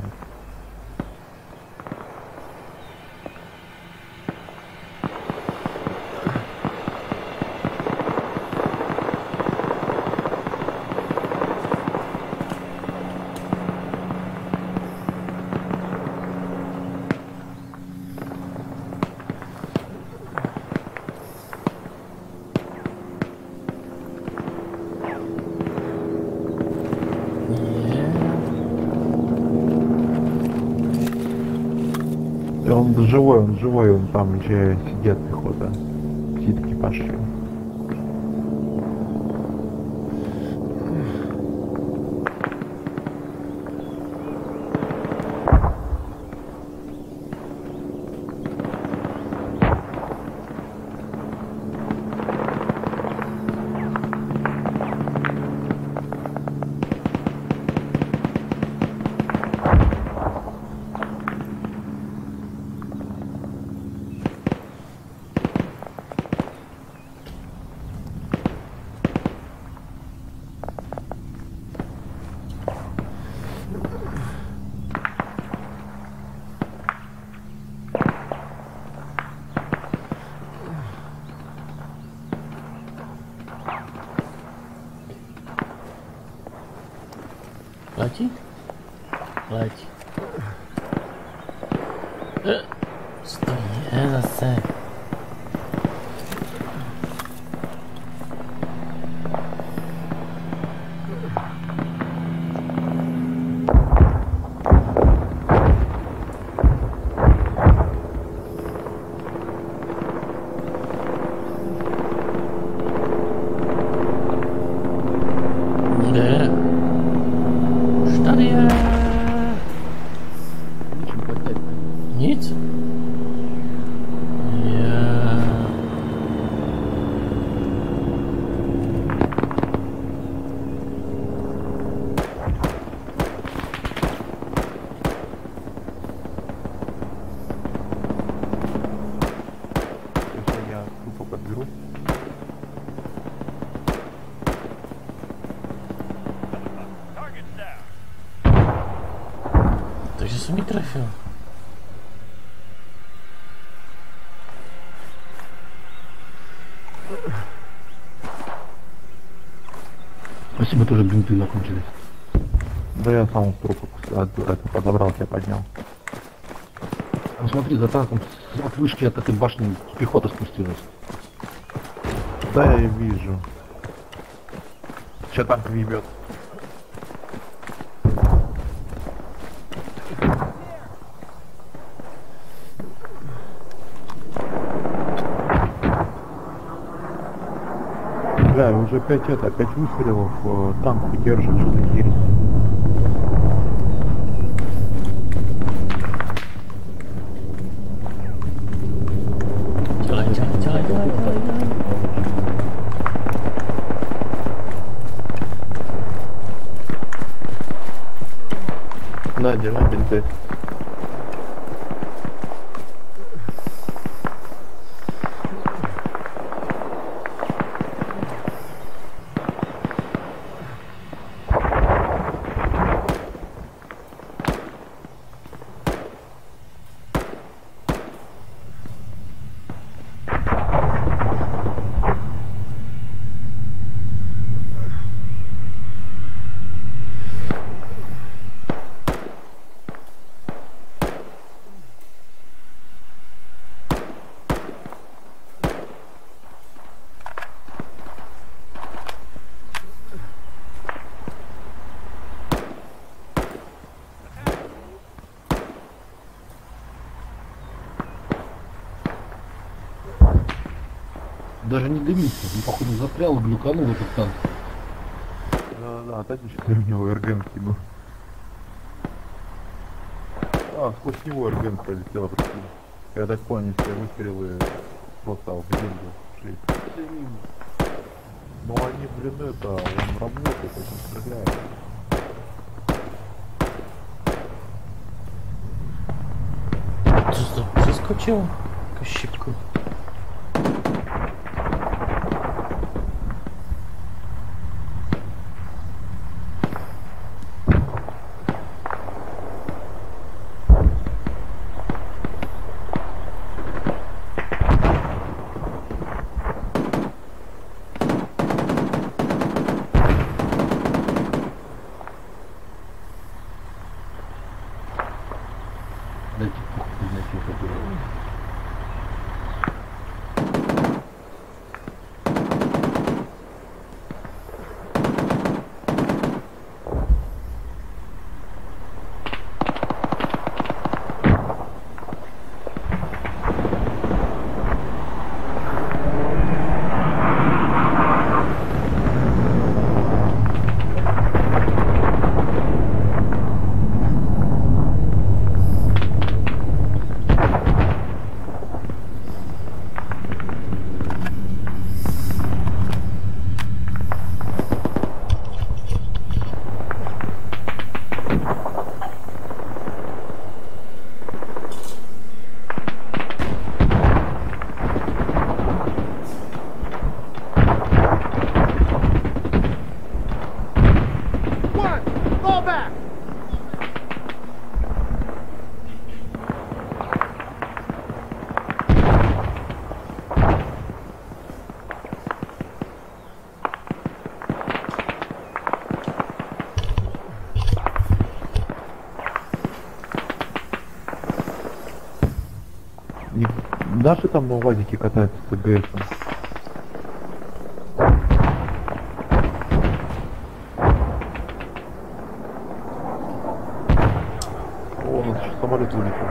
Он живой, он там еще сидит пехота. Сидит экипаж еще. Letí. Co to je zase? Kde? Už tady je. Ничем поднять. Nic? Je. Если я тупо подберу. Target's down. Takže jsem ji trefil. Спасибо, тоже бинты закончились. Да я сам трупа это подобрал, тебя поднял. Ну смотри, за танком от вышки от этой башни пехота спустилась. Да, я вижу. Че танк въебет? Бля, уже опять выстрелов танк держит, что за херень? Dělej, dělej, dělej, dělej, dělej, dělej. На, делай бинты. Даже не дымится. Он, походу, застрял, глюканул этот танк. Да, опять что у него РГН кинул. А, сквозь него РГН пролетела почти. Я так понял, все выстрелы просто в землю шли. Ну они, блин, это, он работает, очень стреляет. Что, заскочил? Щипку. Дайте пух поднять его такой. Наши там на УАЗике катаются с АГСом. О, у нас еще самолет вылетел.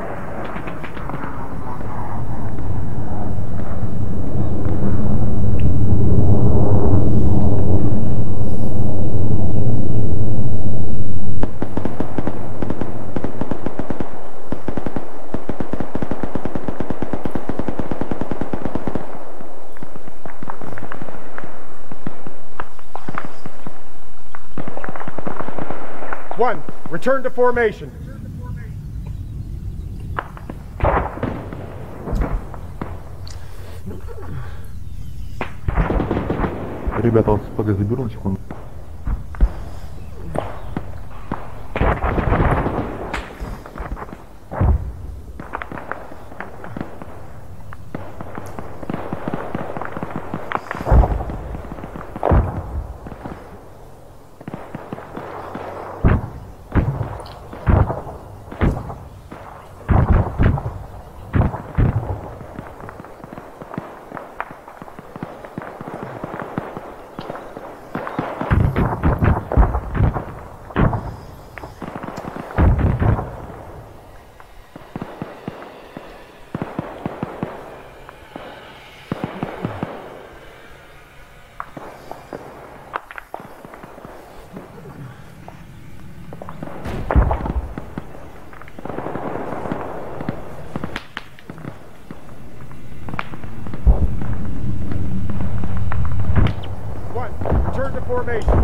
One, return to formation. Ребята, вот СПГ заберу на секунду. One, return to formation.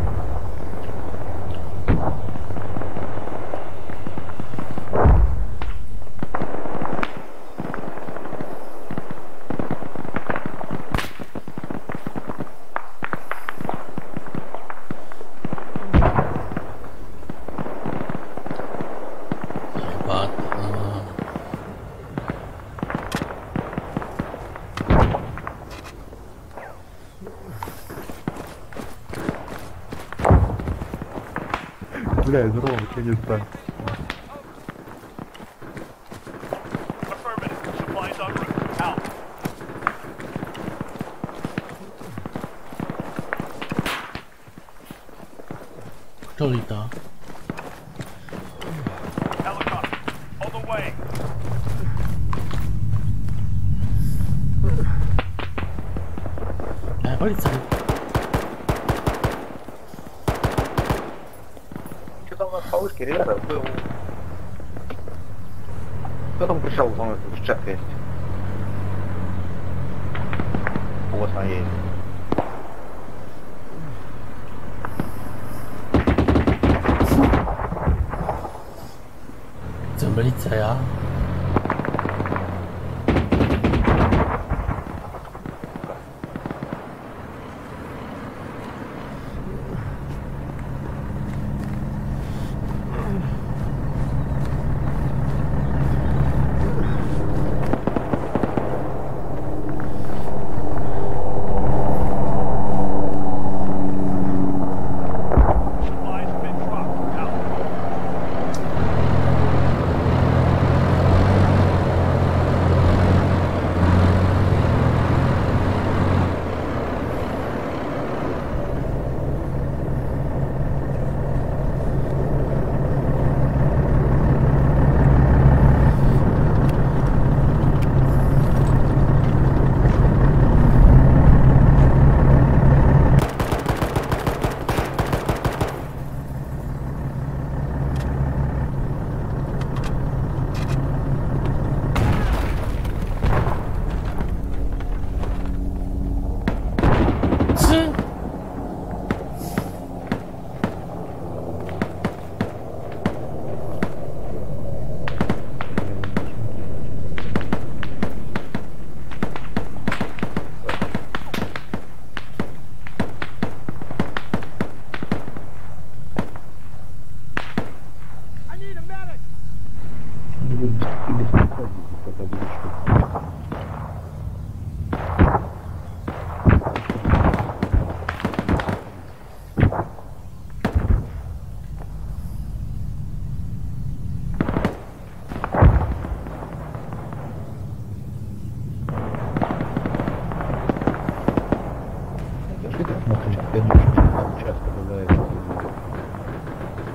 But, Бля, здорово, наконец-то. Affirmative. Supplies en route. Out. кто летал? Helicopter. On the way. Полиция. Что-то у нас по вышке, ребята, был... Кто там пришел, у нас в чат есть. У вас она есть. Це поліція. Supplies have been dropped. Out.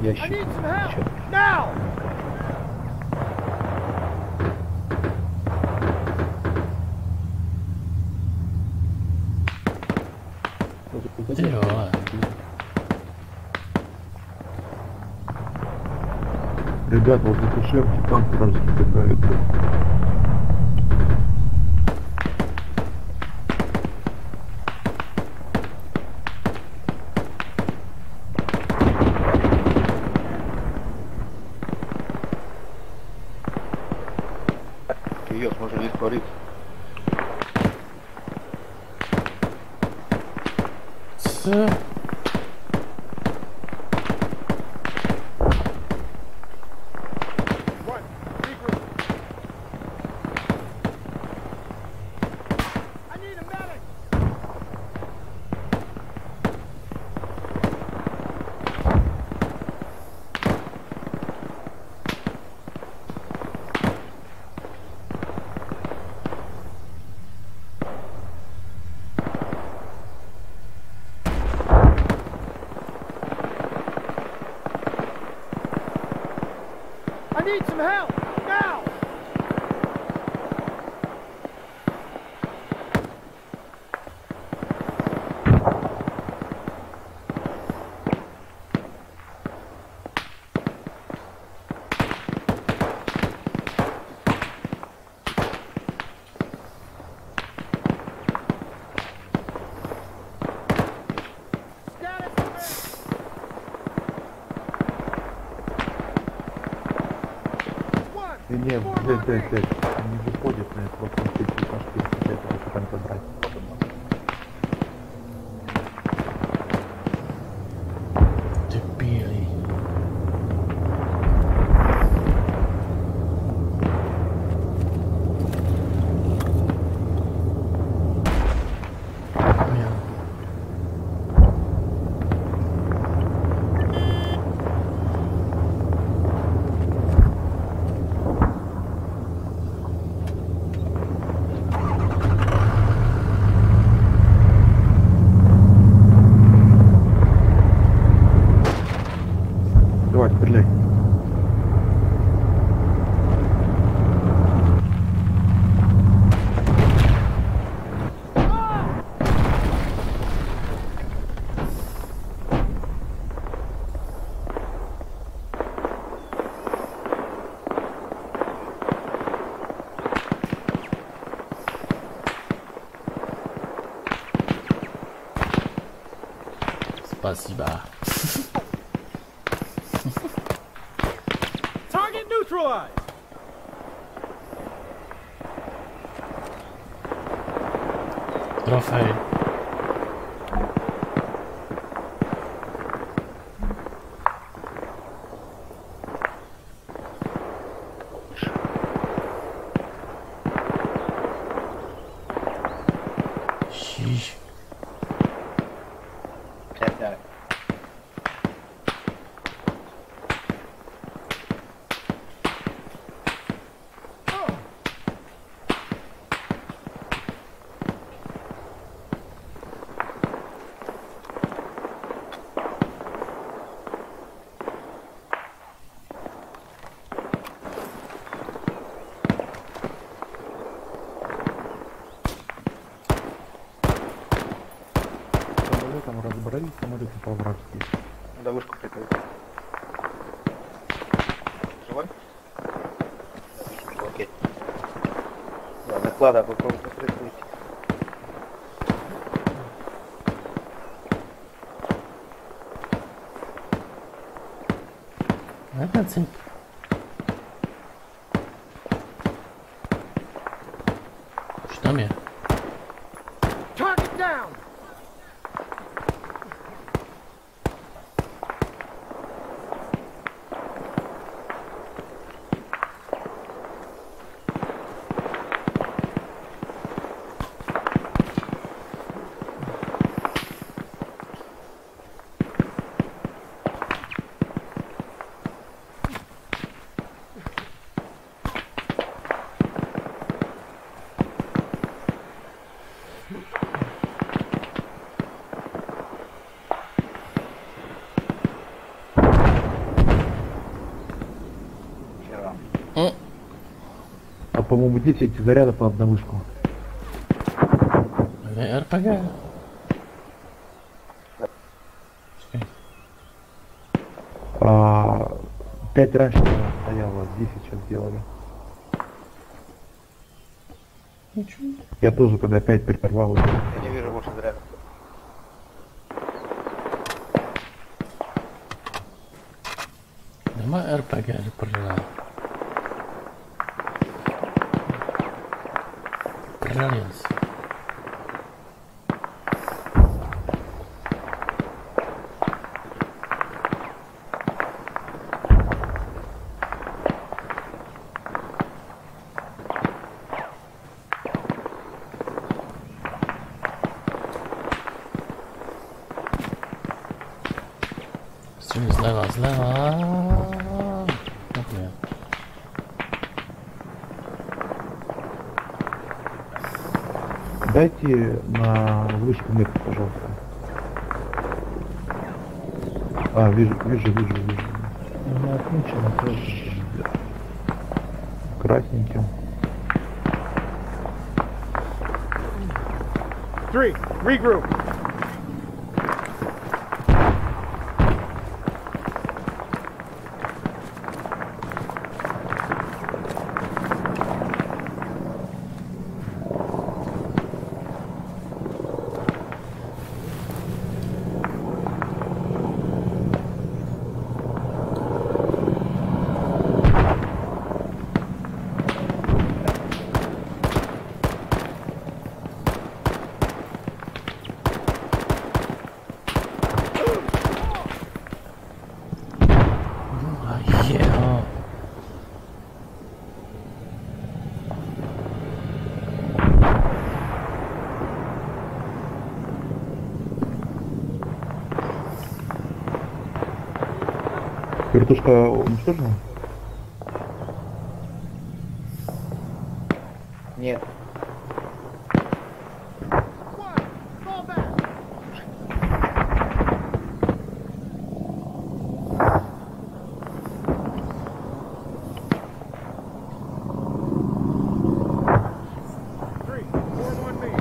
Ящик. need some help! Чё? Now! Дерево. Ребята, вот эти шерки там разбегаются. Серьез, можно не спорить. С... One, regroup. I need a medic! I need some help! Now! Status! One! Не, здесь. Они выходят на это, вот он эти пашки, это там забрать. Дебили. Давай, стреляй. Спасибо. Target neutralized! Трофей. Щищ. Сядь. Самолетом разобрались, самолеты по-вражески. Надо вышку прикрыть. Живой? Да, окей. Да, наклада попробуй прикрыть. Это цинк. Что мне? Target down! А по-моему 10 зарядов на одну вышку. РПГ. А 5 раньше стояло, 10 сейчас сделали. Ничего. Я тоже когда 5 прервал. Я не вижу больше зарядов. Нема РПГ прилав. Прилавился. Злева. Окей. Дайте на вышку метку, пожалуйста. А, вижу. Ну, отмечено тоже. Красненьким. 3, regroup. Yeah. Вертушка уничтожена? Нет. Fall back. Three, form on me.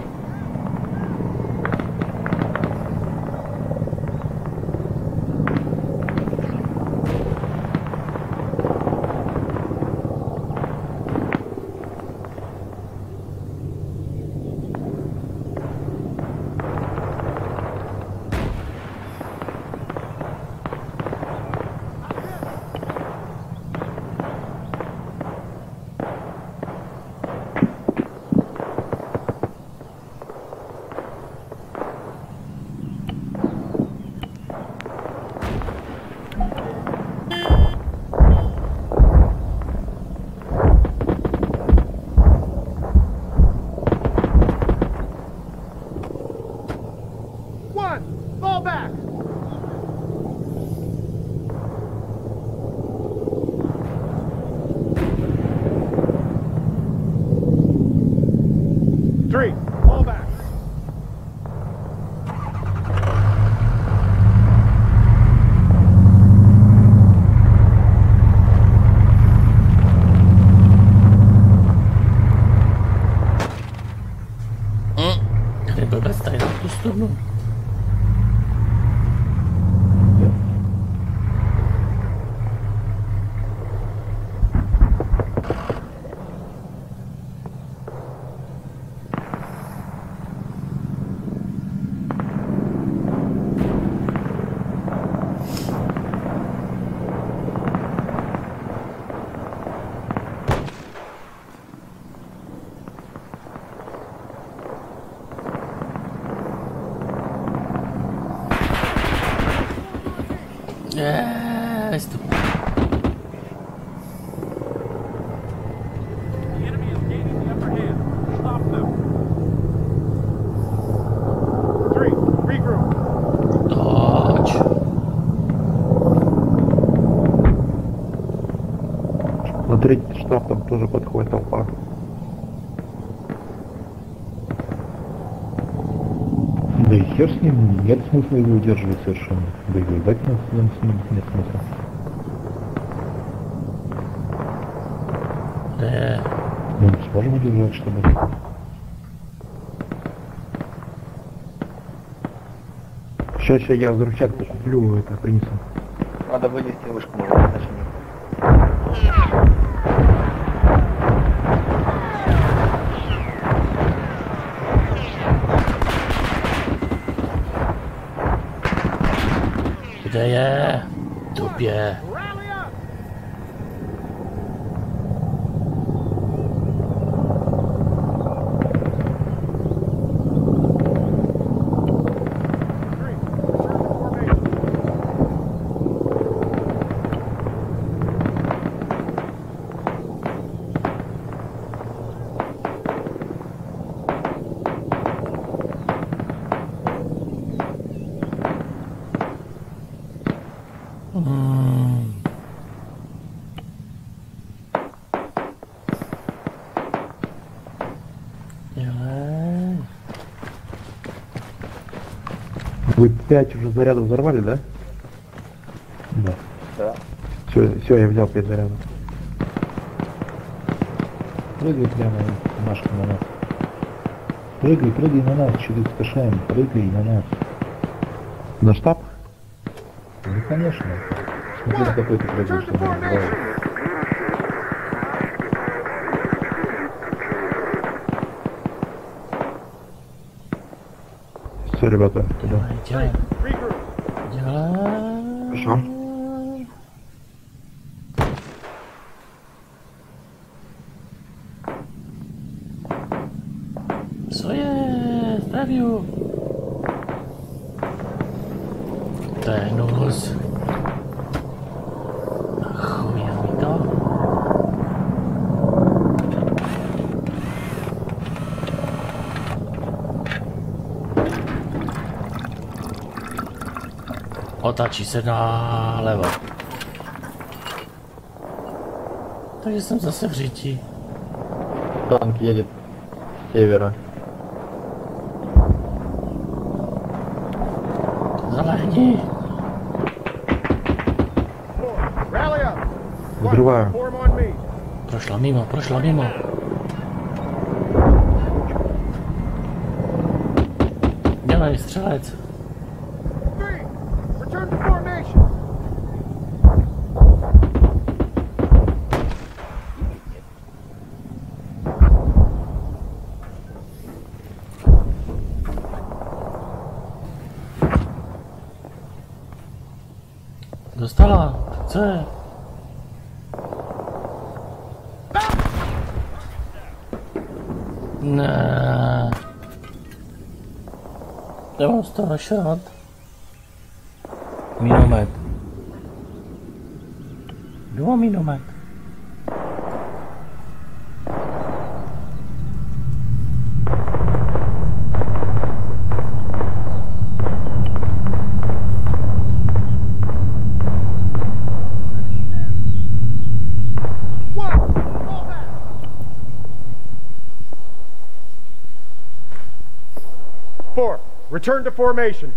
One, fall back. Three, fall back. Ребята стоят в ту сторону. Yes. The enemy is gaining the upper hand. Stop them. Three, regroup. Dodge. На третий штаб там тоже подходит толпа. Да и хер с ним, нет смысла его удерживать совершенно. Да и воевать с ним нет смысла. Ne, Мы не сможем удержать, чтобы... Сейчас я взрывчатку куплю, это принесу. Надо вынести вышку, может, иначе нет. kde je? Tupě. Rally up! Three, return to formation. Dělej. Вы 5 уже зарядов взорвали, да? Да. Да. Все, я взял 5 зарядов. Прыгай прямо, Машка, на нас. Прыгай на нас, через КШМ, прыгай на нас. На штаб? Ну, конечно. Смотри, на какой ты прыгаешь, что мы играем. Все, ребята, туда. Dělej. Regroup. Dělej. Хорошо. Co je? Praviu. To je nos. Chuj, mi to. Otačí se nalevo. Takže jsem zase v řiti. Танк едет с севера. Zalehni. Rally up! Взрываю. Form on me. Prošla mimo. Dělej, střelec. Three, return to formation. Dostala. Co je? Ne. Nemám z toho šrot. Minomet. Kdo minomet? One, fall back. Four, return to formation.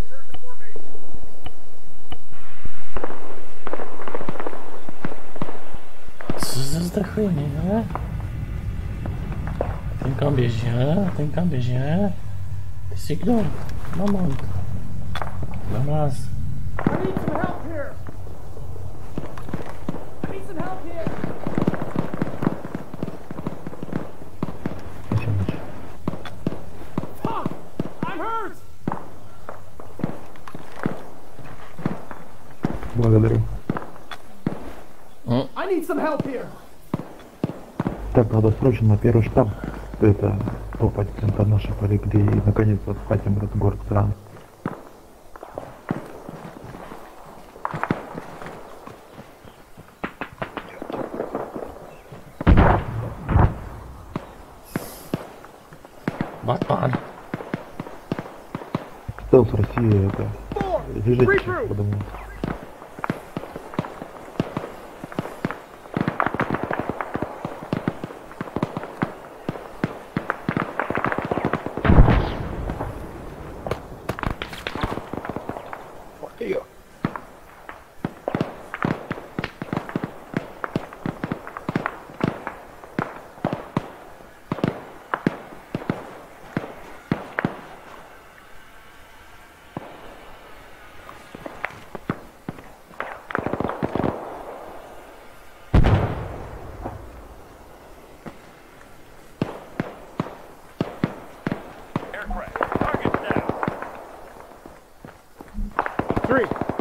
Co se zde chvíli, ne? Ten kam běží, ne? Ten kam běží, ne? Ty jsi kdo? Moment. Na nás. I need some help here. I need some help here. Fuck! I'm hurt. Благодарю. I need some help here. Так, надо срочно на первый штаб. Это топать по нашей поле, где и наконец-то схватим этот город стран. Batman. Стелс России это Four, лежит, regroup. подумал. Ее.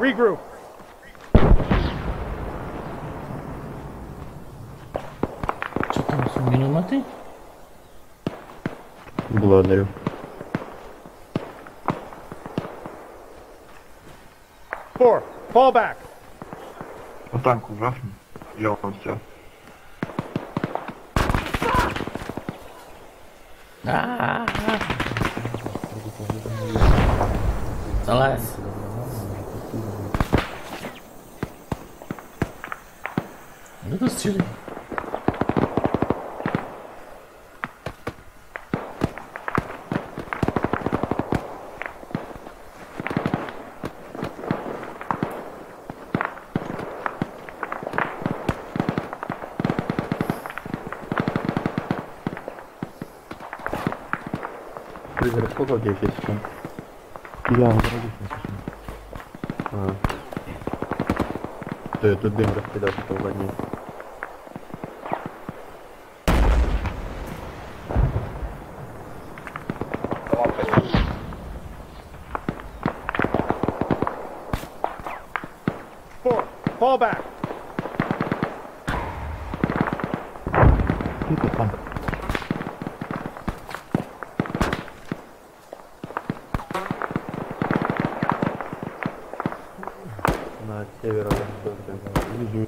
Regroup. Что там с минометы? Благодарю. Four, fall back. По танку жахни. Я вам все. Залазь. Выпустили. Призрак, сколько у тебя есть секунд? Я в родителях пошел. Ты тут дым раскидался полгодней. Four, fall back. Это танк. На северо-востоке. Вижу.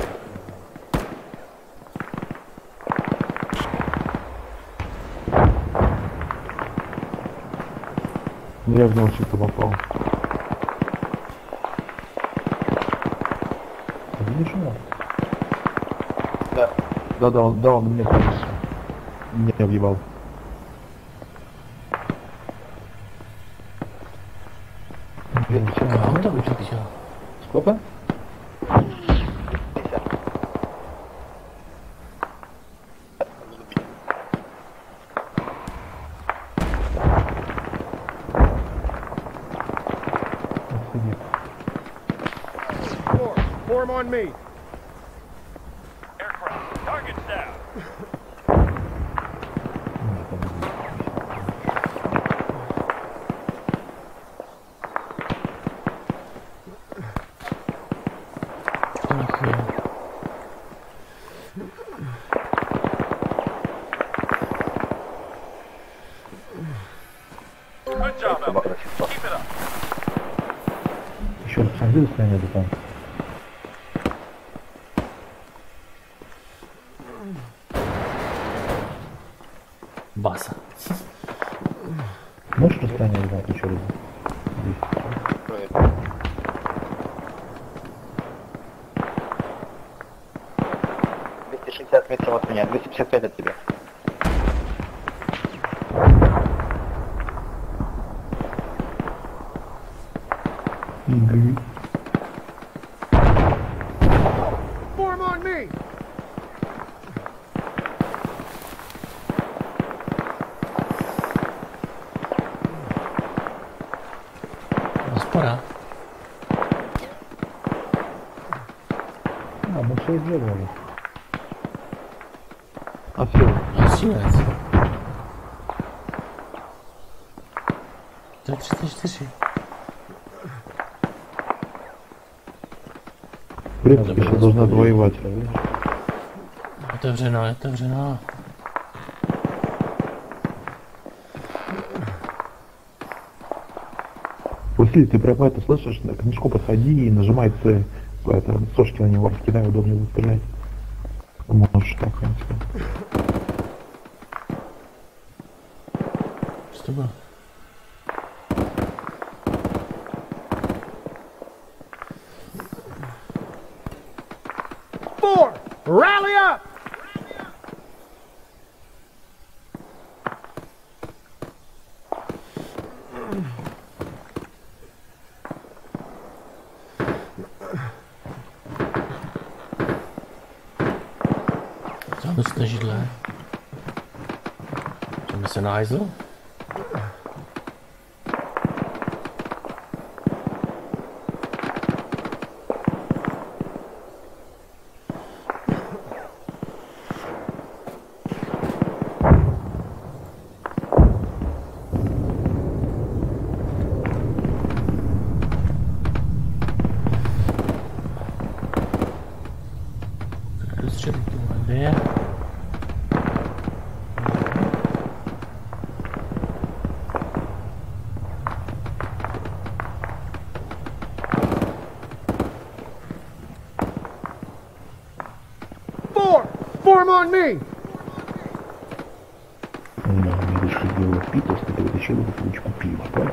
Я в него что-то попал. Видишь его? Да, он мне кажется. Меня въебал. Круто будет все. Сколько? Four, form on me. Aircraft, targets down. Что нахуя? Good job, Albert. Keep it up. Еще раз посмотри состояние до танка. Баса. Можешь расстояние до танка еще раз? Метров от меня, 255 от тебя. Игры. Form on me. У нас пора. Мы все сделали. А все. Осилается. Тише. В принципе, еще должна воевать. Это жена. Василий, ты прямо это слышишь? К мешку подходи и нажимай С. Это, сошки на него раскидай, удобнее будет стрелять. Можешь так, в принципе. Что было? Four, rally up. Co byste židle? Jdeme se na hajzl? Form on me! Мне решили делать питос, ты притащил бутылочку пива, да?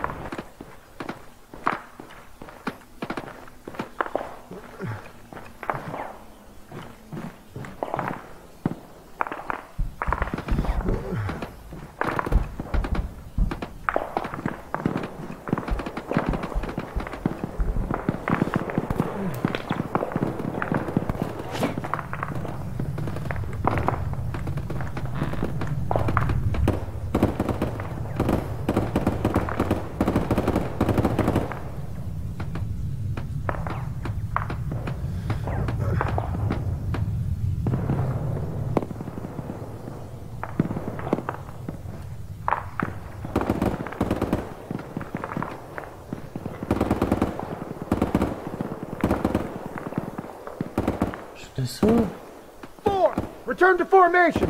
Что? Form! Return to formation!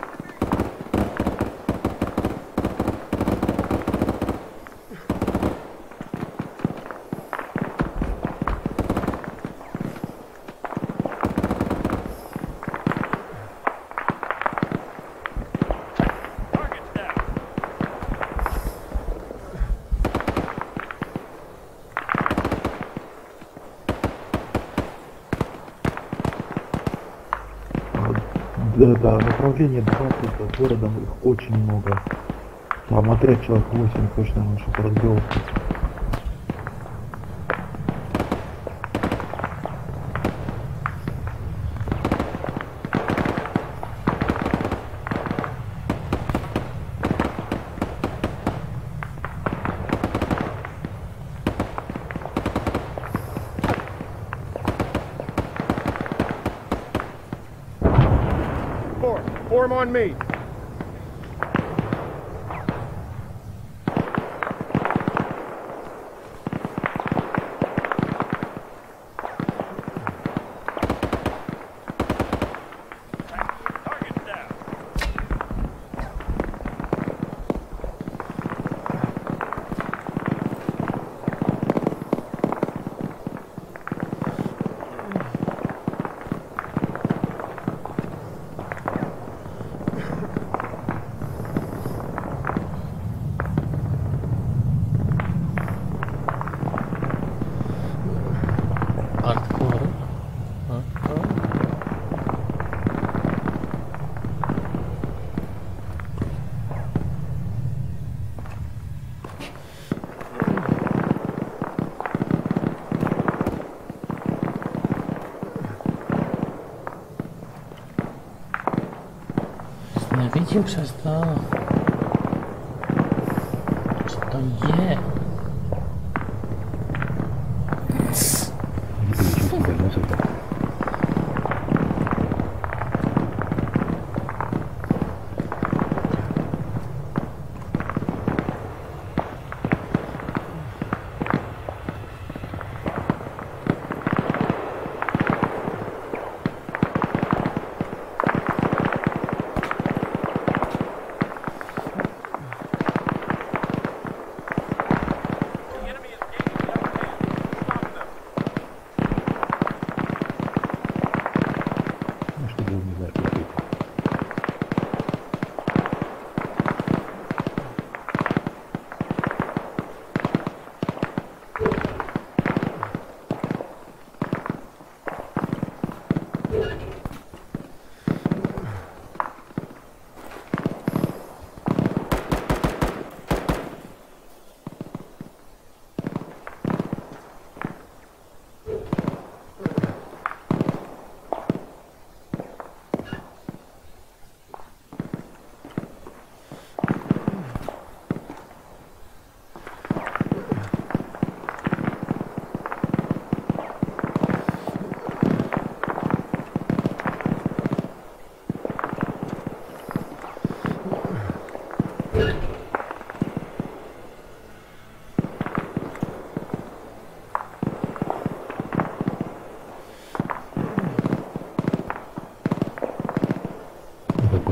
Targets down. Да, направление 20 за городом, их очень много. Там отряд человек 8 точно он что-то разбил. Form on me! Targets down. Хардкор. Znajdziecie przez to, co to jest. Не получил себя музыка. The enemy is gaining the upper hand. Stop them.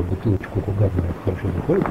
бутылочку угарного хорошо заходит.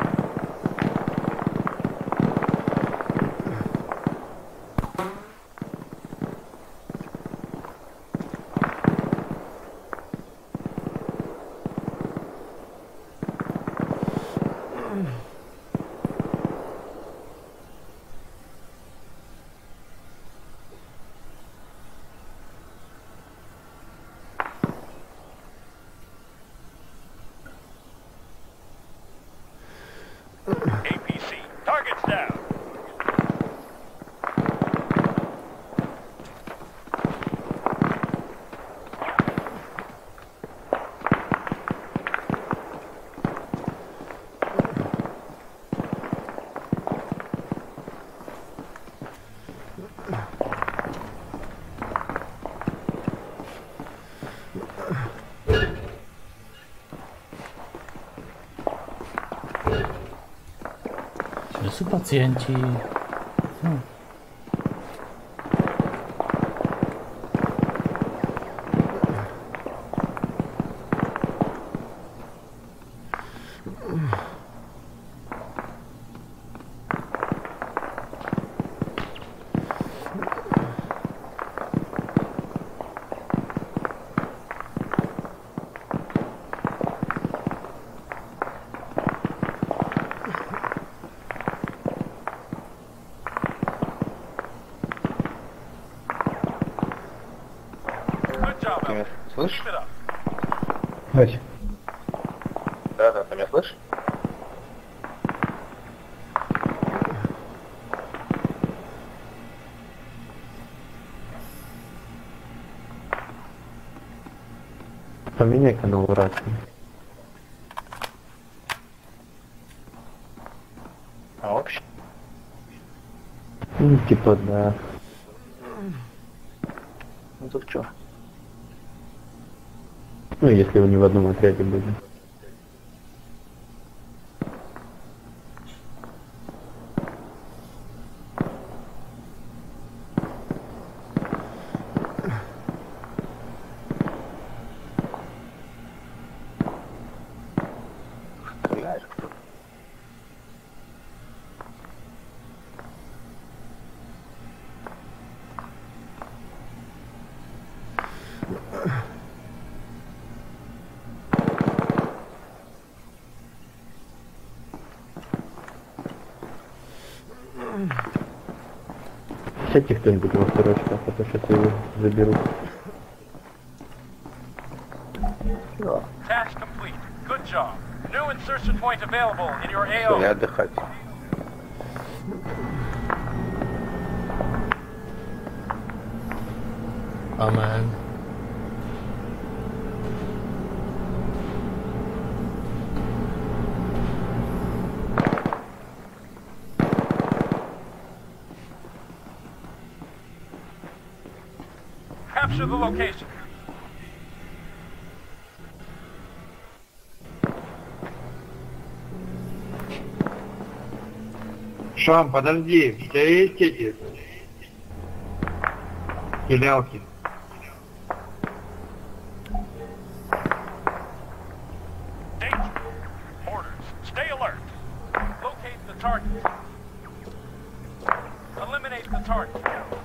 APC, targets down. Gdzie są pacjenci? Good job, Ты меня Elton. слышишь? Keep it up. Вась, Да, ты меня слышишь? Поменяй канал в рации. А вообще? Ну, типа, да. Ну тут что? Ну, если вы не в одном отряде были. Стреляешь кто-то. Сядьте кто-нибудь во второй шкаф, а то сейчас его заберут. Всё, Task complete. Good job. New insertion point available in your всё, AO. я отдыхать. Amen. Capture the location. Шам, подожди, у тебя есть эти стрелялки? Danger. Orders. Stay alert. Locate the target. Eliminate the target.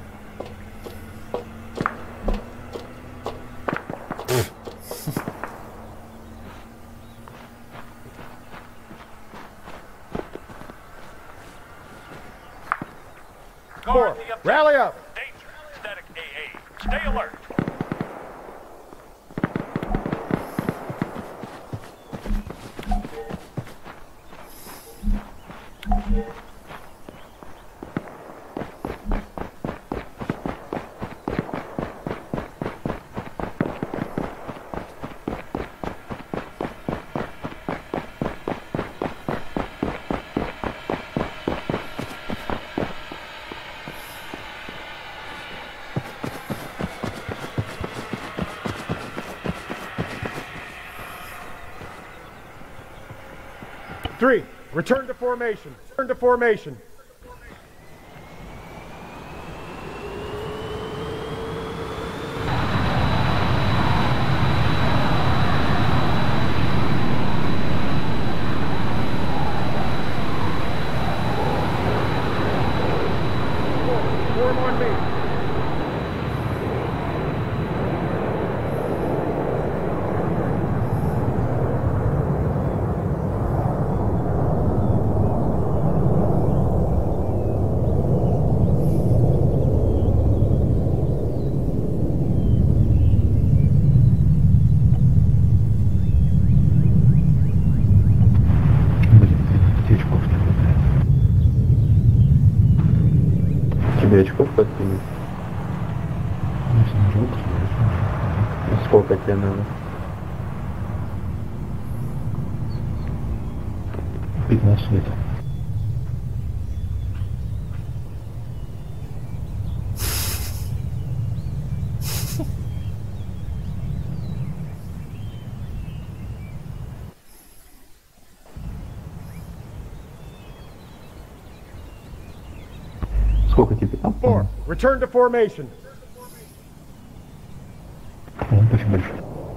Guard the objective. Rally up! Danger. Static AA. Stay alert. Three, return to formation. Return to formation. очков подкинуть? Если не жалко, то Сколько тебе надо? 15 лет. Сколько тебе там? 4. Return to formation. Очень большой.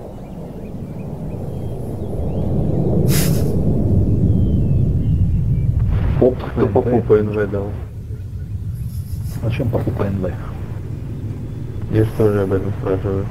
Оп, Кто по попу НВ дал? Зачем по НВ? Я же тоже об этом спрашиваю.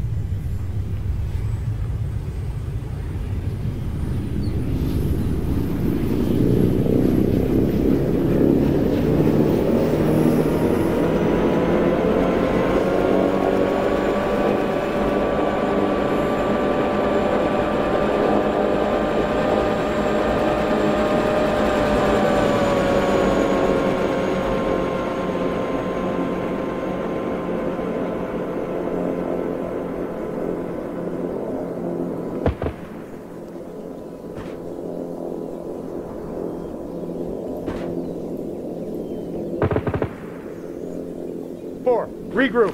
Regroup.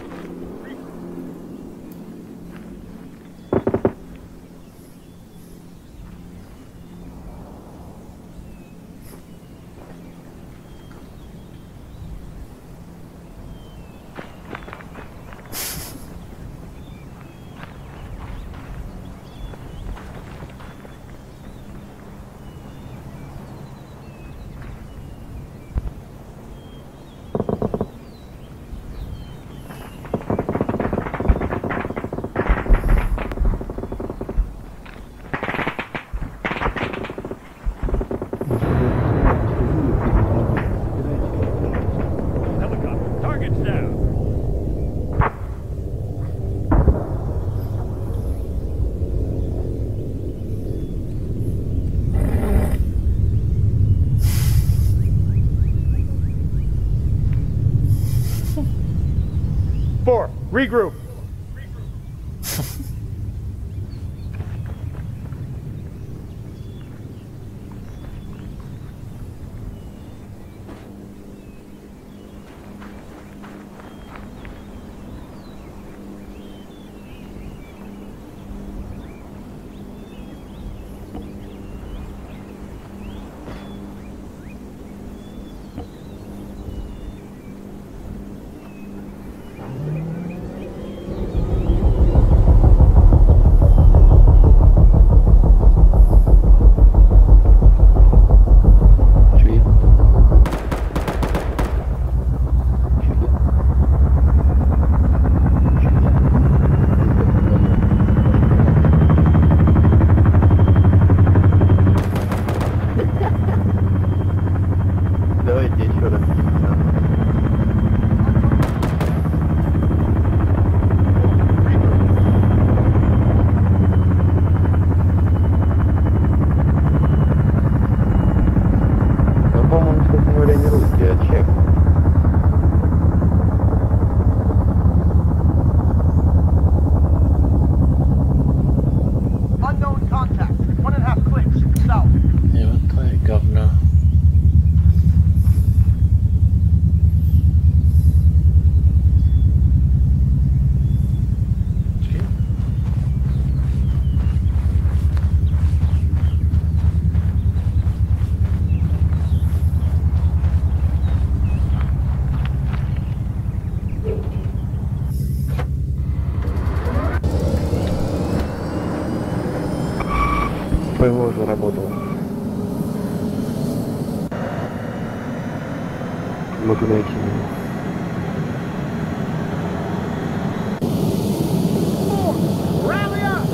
Helicopter, targets down. Four, regroup. Давайте еще раз. Ну, по-моему, кстати говоря, не русский, а чех. Unknown contact. 1.5 clicks. South. I what to je говно. ПВО заработал. Могу найти его. Rally up!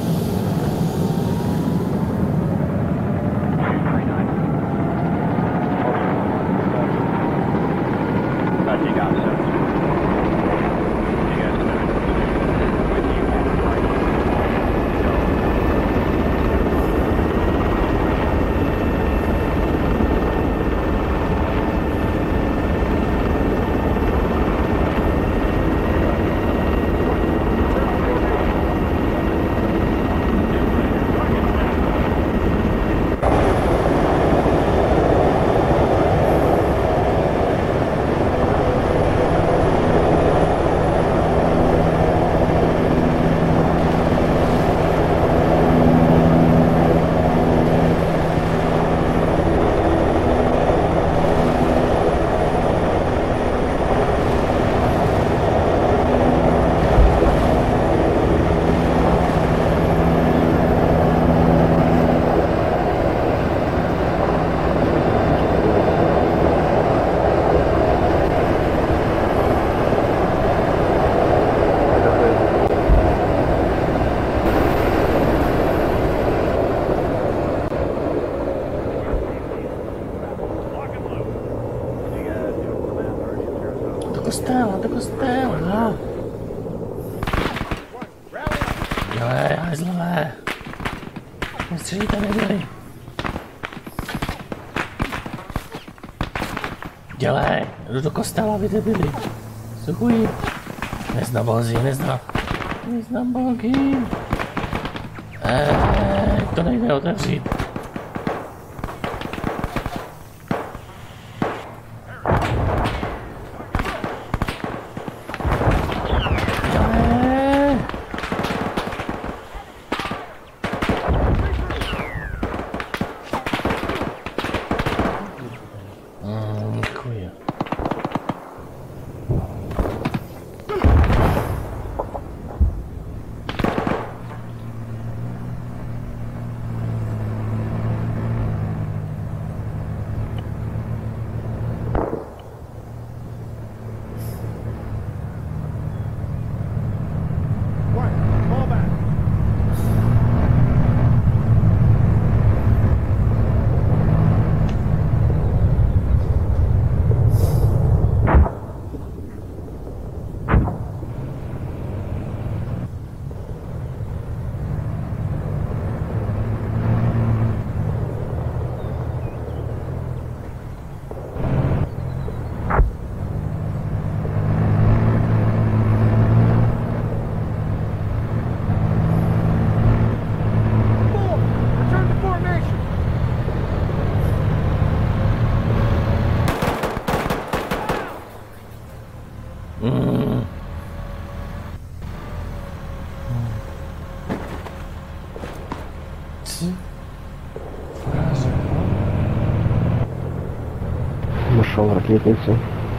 kostela, do kostela. Dělej, hajzlové. Nestřelíte nedělej. Dělej, jdu do kostela, vy debili. Suchuji. Neznám bozy, neznám bogy. To nejde otevřít. Děkuji. Нашел ракетницу.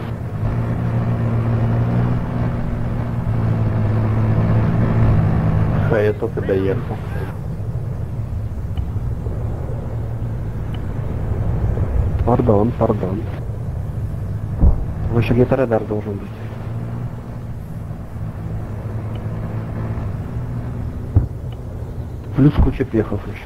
Я только доехал. Пардон. Выше где-то радар должен быть. Плюс куча пехов еще.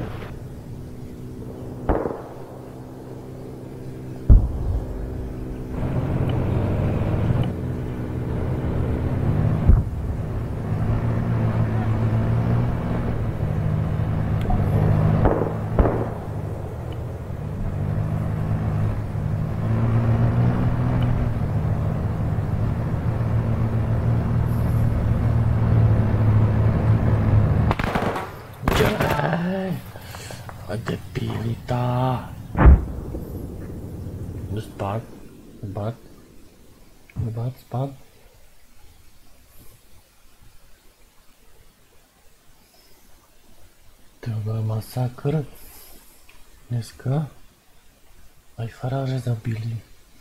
Debilita. Jdu spát. Spát. To byl masakr. Dneska. Aj faráře zabili.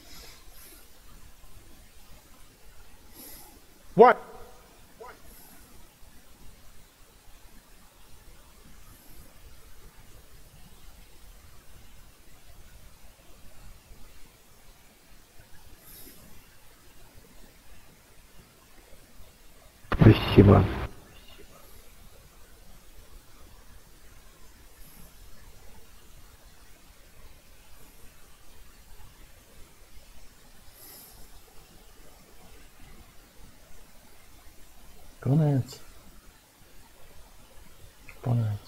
What? Спасибо. Konec.